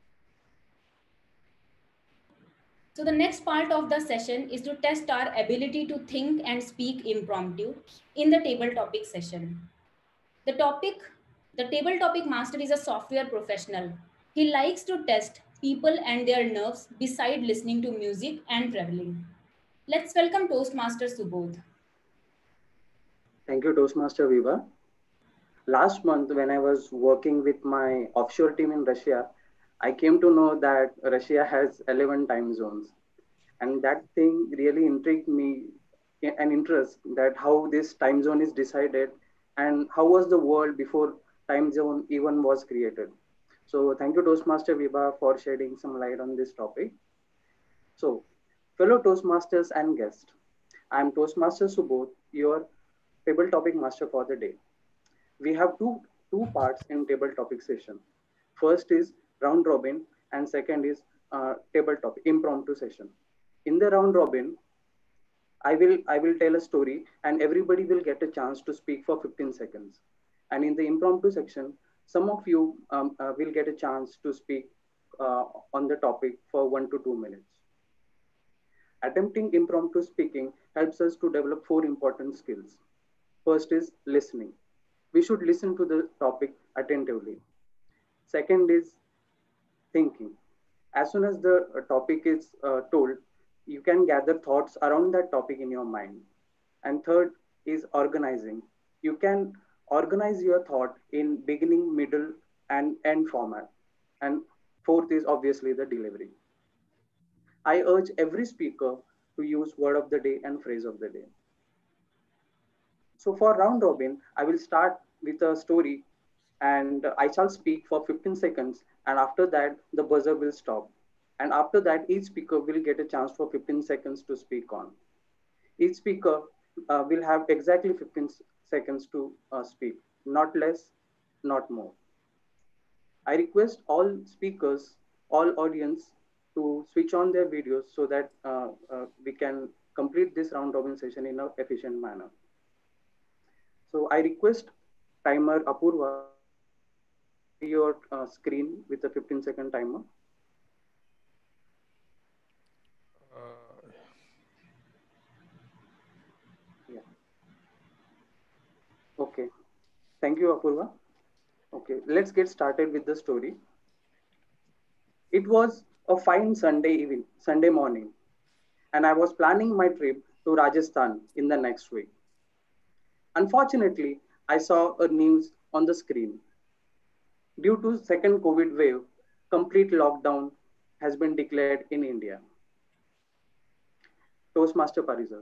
So the next part of the session is to test our ability to think and speak impromptu in the table topic session. The topic, the table topic master is a software professional. He likes to test people and their nerves beside listening to music and traveling. Let's welcome Toastmaster Subodh. Thank you, Toastmaster Viva. Last month, when I was working with my offshore team in Russia, I came to know that Russia has eleven time zones. And that thing really intrigued me, an interest that how this time zone is decided and how was the world before time zone even was created. So thank you, Toastmaster Viva, for shedding some light on this topic. So, fellow Toastmasters and guests, I am Toastmaster Subodh, your table topic master for the day. We have two, two parts in table topic session. First is round robin and second is uh, table topic, impromptu session. In the round robin, I will, I will tell a story and everybody will get a chance to speak for fifteen seconds. And in the impromptu section, some of you um, uh, will get a chance to speak uh, on the topic for one to two minutes. Attempting impromptu speaking helps us to develop four important skills. First is listening. We should listen to the topic attentively. Second is thinking. As soon as the topic is uh, told, you can gather thoughts around that topic in your mind. And third is organizing. You can organize your thought in beginning, middle, and end format. And fourth is obviously the delivery. I urge every speaker to use word of the day and phrase of the day. So for round robin, I will start with a story and I shall speak for fifteen seconds. And after that, the buzzer will stop. And after that, each speaker will get a chance for fifteen seconds to speak on. Each speaker uh, will have exactly fifteen seconds to uh, speak, not less, not more. I request all speakers, all audience to switch on their videos so that uh, uh, we can complete this round robin session in an efficient manner. So I request timer Apurva, your uh, screen with a fifteen second timer. Uh, yeah. Okay. Thank you, Apurva. Okay, let's get started with the story. It was a fine Sunday evening, Sunday morning, and I was planning my trip to Rajasthan in the next week. Unfortunately, I saw a news on the screen. Due to second COVID wave, complete lockdown has been declared in India. Toastmaster Parizal.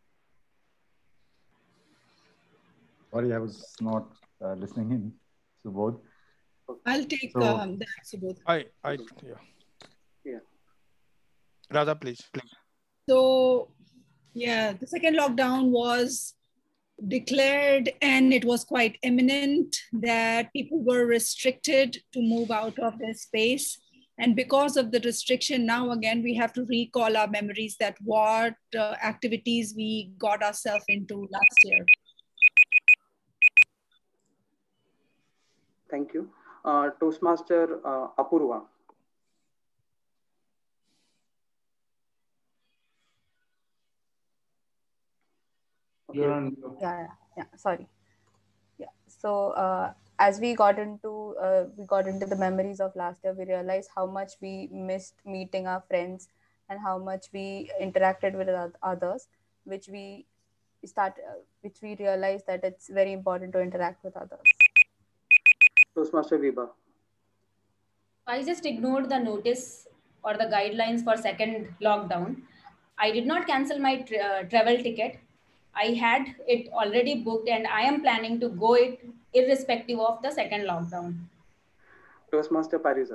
Sorry, I was not uh, listening in, Subodh. I'll take So, um, that, Subodh. I, I, yeah. Yeah. Radha, please. So, yeah, the second lockdown was declared and it was quite imminent that people were restricted to move out of their space. And because of the restriction, now again, we have to recall our memories that what uh, activities we got ourselves into last year. Thank you. Uh, Toastmaster uh, Apurva. You're on. Yeah, yeah, yeah. Sorry. Yeah. So uh, as we got into uh, we got into the memories of last year, we realized how much we missed meeting our friends and how much we interacted with others, which we start, uh, which we realized that it's very important to interact with others. Toastmaster Vibha. I just ignored the notice or the guidelines for second lockdown. I did not cancel my tra uh, travel ticket. I had it already booked and I am planning to go it irrespective of the second lockdown. Toastmaster Pariza.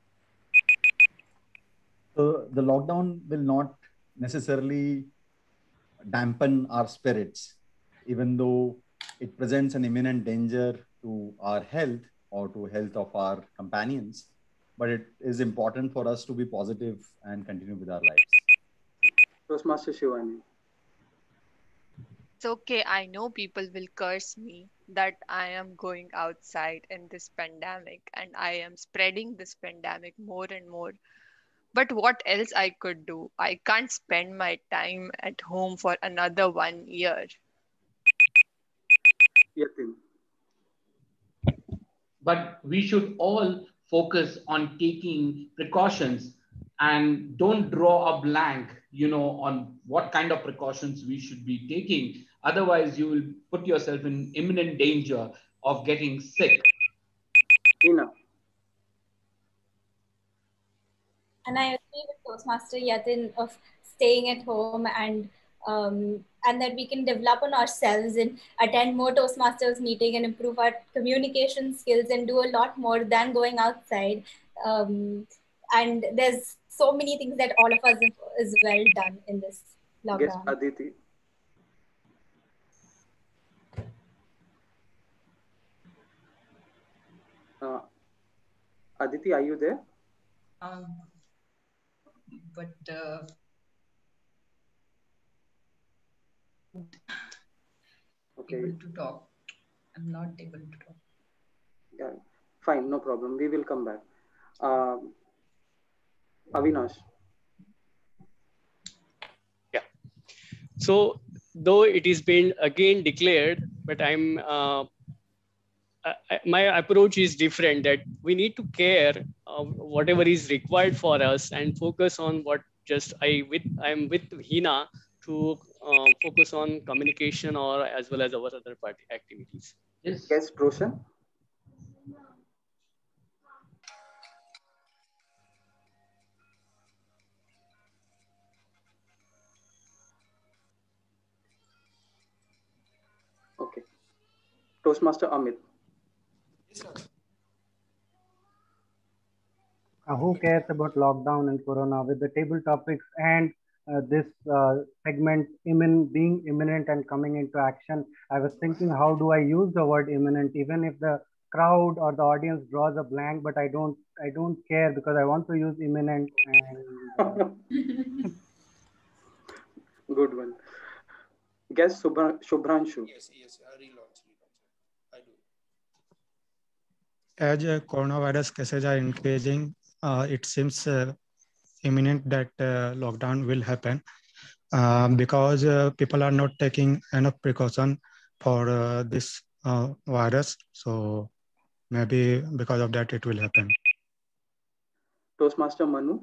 So the lockdown will not necessarily dampen our spirits, even though it presents an imminent danger to our health or to health of our companions. But it is important for us to be positive and continue with our lives. Toastmaster Shivani. It's okay. I know people will curse me that I am going outside in this pandemic and I am spreading this pandemic more and more. But what else I could do? I can't spend my time at home for another one year. Yatin. But we should all focus on taking precautions and don't draw a blank, you know, on what kind of precautions we should be taking. Otherwise, you will put yourself in imminent danger of getting sick. Ina. And I agree with Toastmaster Yatin of staying at home and um, and that we can develop on ourselves and attend more Toastmasters meeting and improve our communication skills and do a lot more than going outside. Um, and there's so many things that all of us is well done in this lockdown. Guest Aditi. Uh, Aditi, are you there? Um, but uh, okay. Able to talk. I'm not able to talk. Yeah, fine, no problem. We will come back. Uh, Avinash. Yeah. So though it is been again declared, but I'm uh, I, my approach is different. That we need to care of whatever is required for us and focus on what just I with I'm with Hina to uh, focus on communication or as well as our other party activities. Yes. Guest Roshan. Okay. Toastmaster Amit. Uh, who cares about lockdown and corona with the table topics and uh, this uh, segment immin being imminent and coming into action? I was thinking, how do I use the word imminent, even if the crowd or the audience draws a blank, but I don't, I don't care because I want to use imminent. And good one. Guess Shubhra Shubhranshu. Yes, yes, I relaunch, relaunch. I do. As uh, coronavirus cases are increasing, uh, it seems uh, imminent that uh, lockdown will happen uh, because uh, people are not taking enough precaution for uh, this uh, virus. So maybe because of that, it will happen. Toastmaster Manu.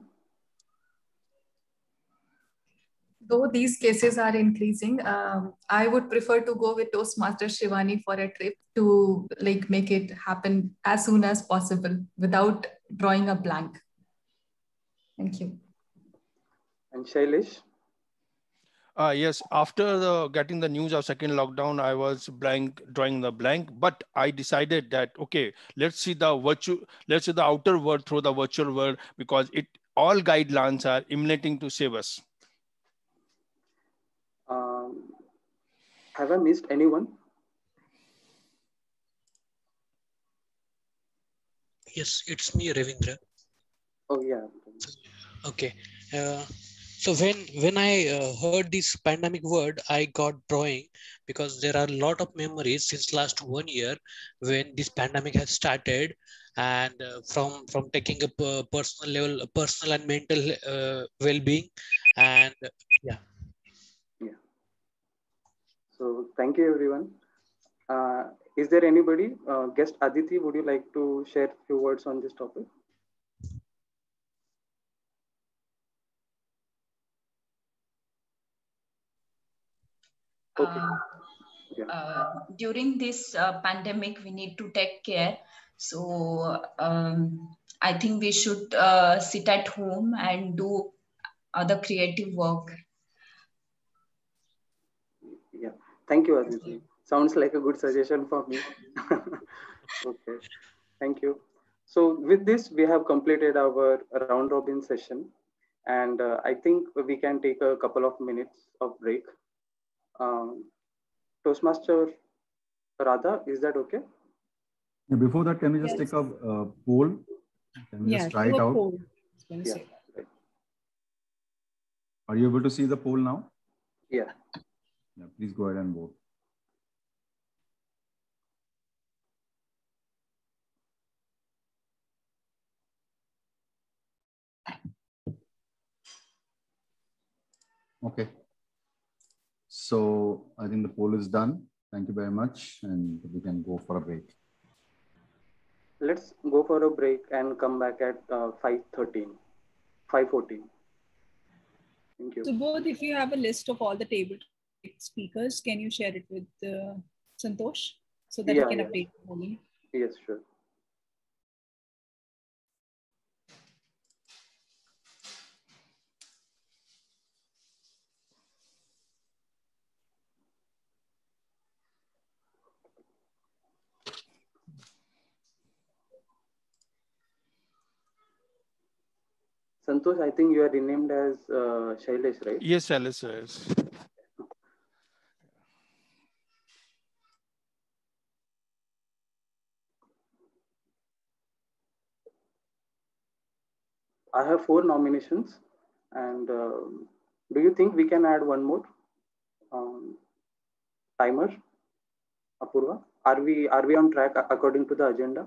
Though these cases are increasing, um, I would prefer to go with Toastmaster Shivani for a trip to like make it happen as soon as possible without drawing a blank. Thank you. And Shailesh. Uh, yes, after the, getting the news of second lockdown, I was blank, drawing the blank, but I decided that, okay, let's see the virtual, let's see the outer world through the virtual world, because it all guidelines are emanating to save us. Um, have I missed anyone? Yes, it's me, Ravindra. Oh, yeah. Okay. Uh, so when when I uh, heard this pandemic word, I got drawing because there are a lot of memories since last one year when this pandemic has started, and uh, from from taking a uh, personal level, personal and mental uh, well-being, and uh, yeah. Yeah. So thank you, everyone. Uh, is there anybody, uh, guest Aditi, would you like to share a few words on this topic? Okay. Uh, yeah. uh, during this uh, pandemic, we need to take care. So um, I think we should uh, sit at home and do other creative work. Yeah, thank you, Aditi. Sounds like a good suggestion for me. Okay, thank you. So with this, we have completed our round robin session. And uh, I think we can take a couple of minutes of break. Um, Toastmaster Radha, is that okay? Yeah, before that, can we just yes. take a uh, poll? Can we yeah, just try it out? Poll. Yeah. Right. Are you able to see the poll now? Yeah. Yeah, please go ahead and vote. Okay. So I think the poll is done. Thank you very much. And we can go for a break. Let's go for a break and come back at uh, five thirteen, five fourteen. Thank you. So both, if you have a list of all the table speakers, can you share it with uh, Santosh so that yeah, we can yeah. update only? Yes, sure. Santosh, I think you are renamed as uh, Shailesh, right? Yes, Shailesh, yes. I have four nominations. And uh, do you think we can add one more um, timer, Apurva? Are we, are we on track according to the agenda?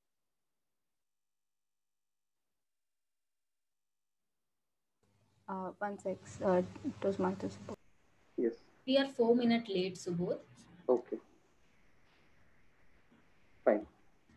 Uh, one sec, uh, Toastmasters. Yes. We are four minutes late, Subodh. Okay. Fine.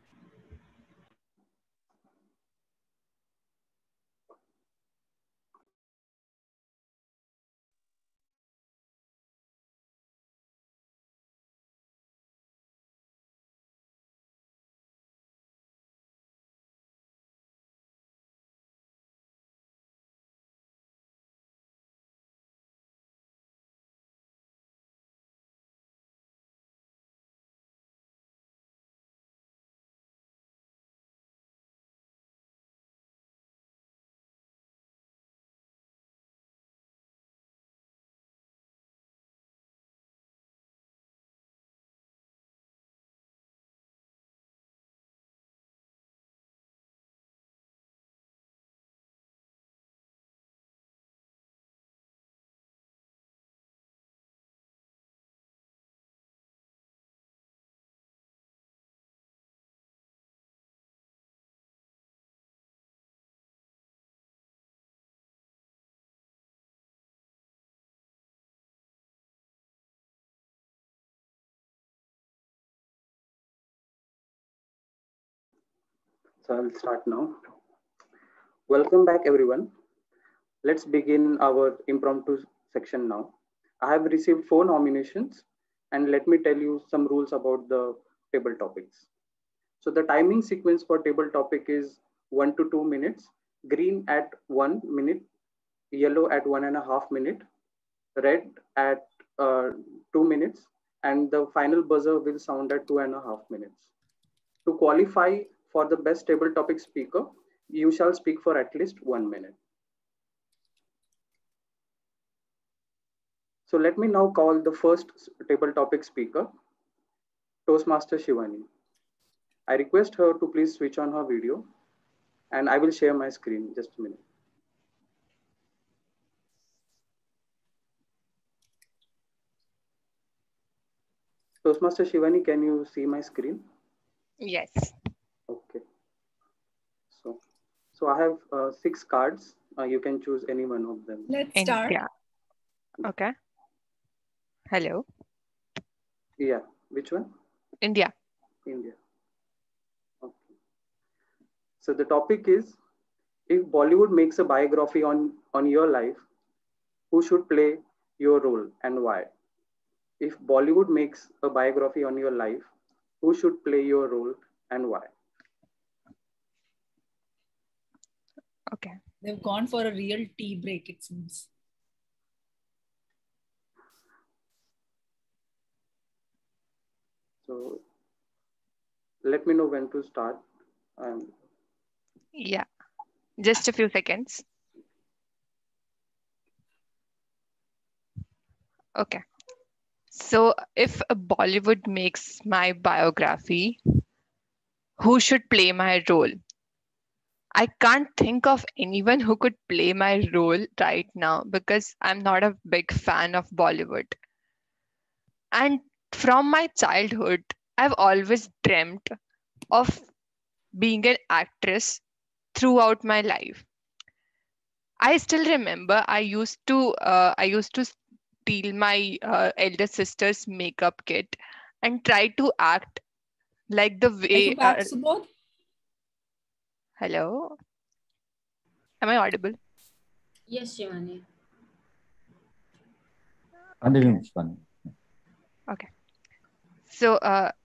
So I'll start now. Welcome back, everyone. Let's begin our impromptu section now. I have received four nominations, and let me tell you some rules about the table topics. So the timing sequence for table topic is one to two minutes, green at one minute, yellow at one and a half minute, red at uh, two minutes, and the final buzzer will sound at two and a half minutes. To qualify for the best table topic speaker, you shall speak for at least one minute. So let me now call the first table topic speaker, Toastmaster Shivani. I request her to please switch on her video, and I will share my screen. Just a minute. Toastmaster Shivani, can you see my screen? Yes. Okay. So, so I have uh, six cards. Uh, you can choose any one of them. Let's start. Yeah. Okay. Hello. Yeah. Which one? India. India. Okay. So the topic is, if Bollywood makes a biography on, on your life, who should play your role and why? If Bollywood makes a biography on your life, who should play your role and why? Okay. They've gone for a real tea break, it seems. So let me know when to start. Um, Yeah, just a few seconds. Okay. So if Bollywood makes my biography, who should play my role? I can't think of anyone who could play my role right now because I'm not a big fan of Bollywood. And from my childhood, I've always dreamt of being an actress throughout my life. I still remember I used to uh, I used to steal my uh, elder sister's makeup kit and try to act like the Are way. you back, Uh, Subodh? hello, am I audible? Yes, Shivani. Continue, Shivani. Okay. So uh,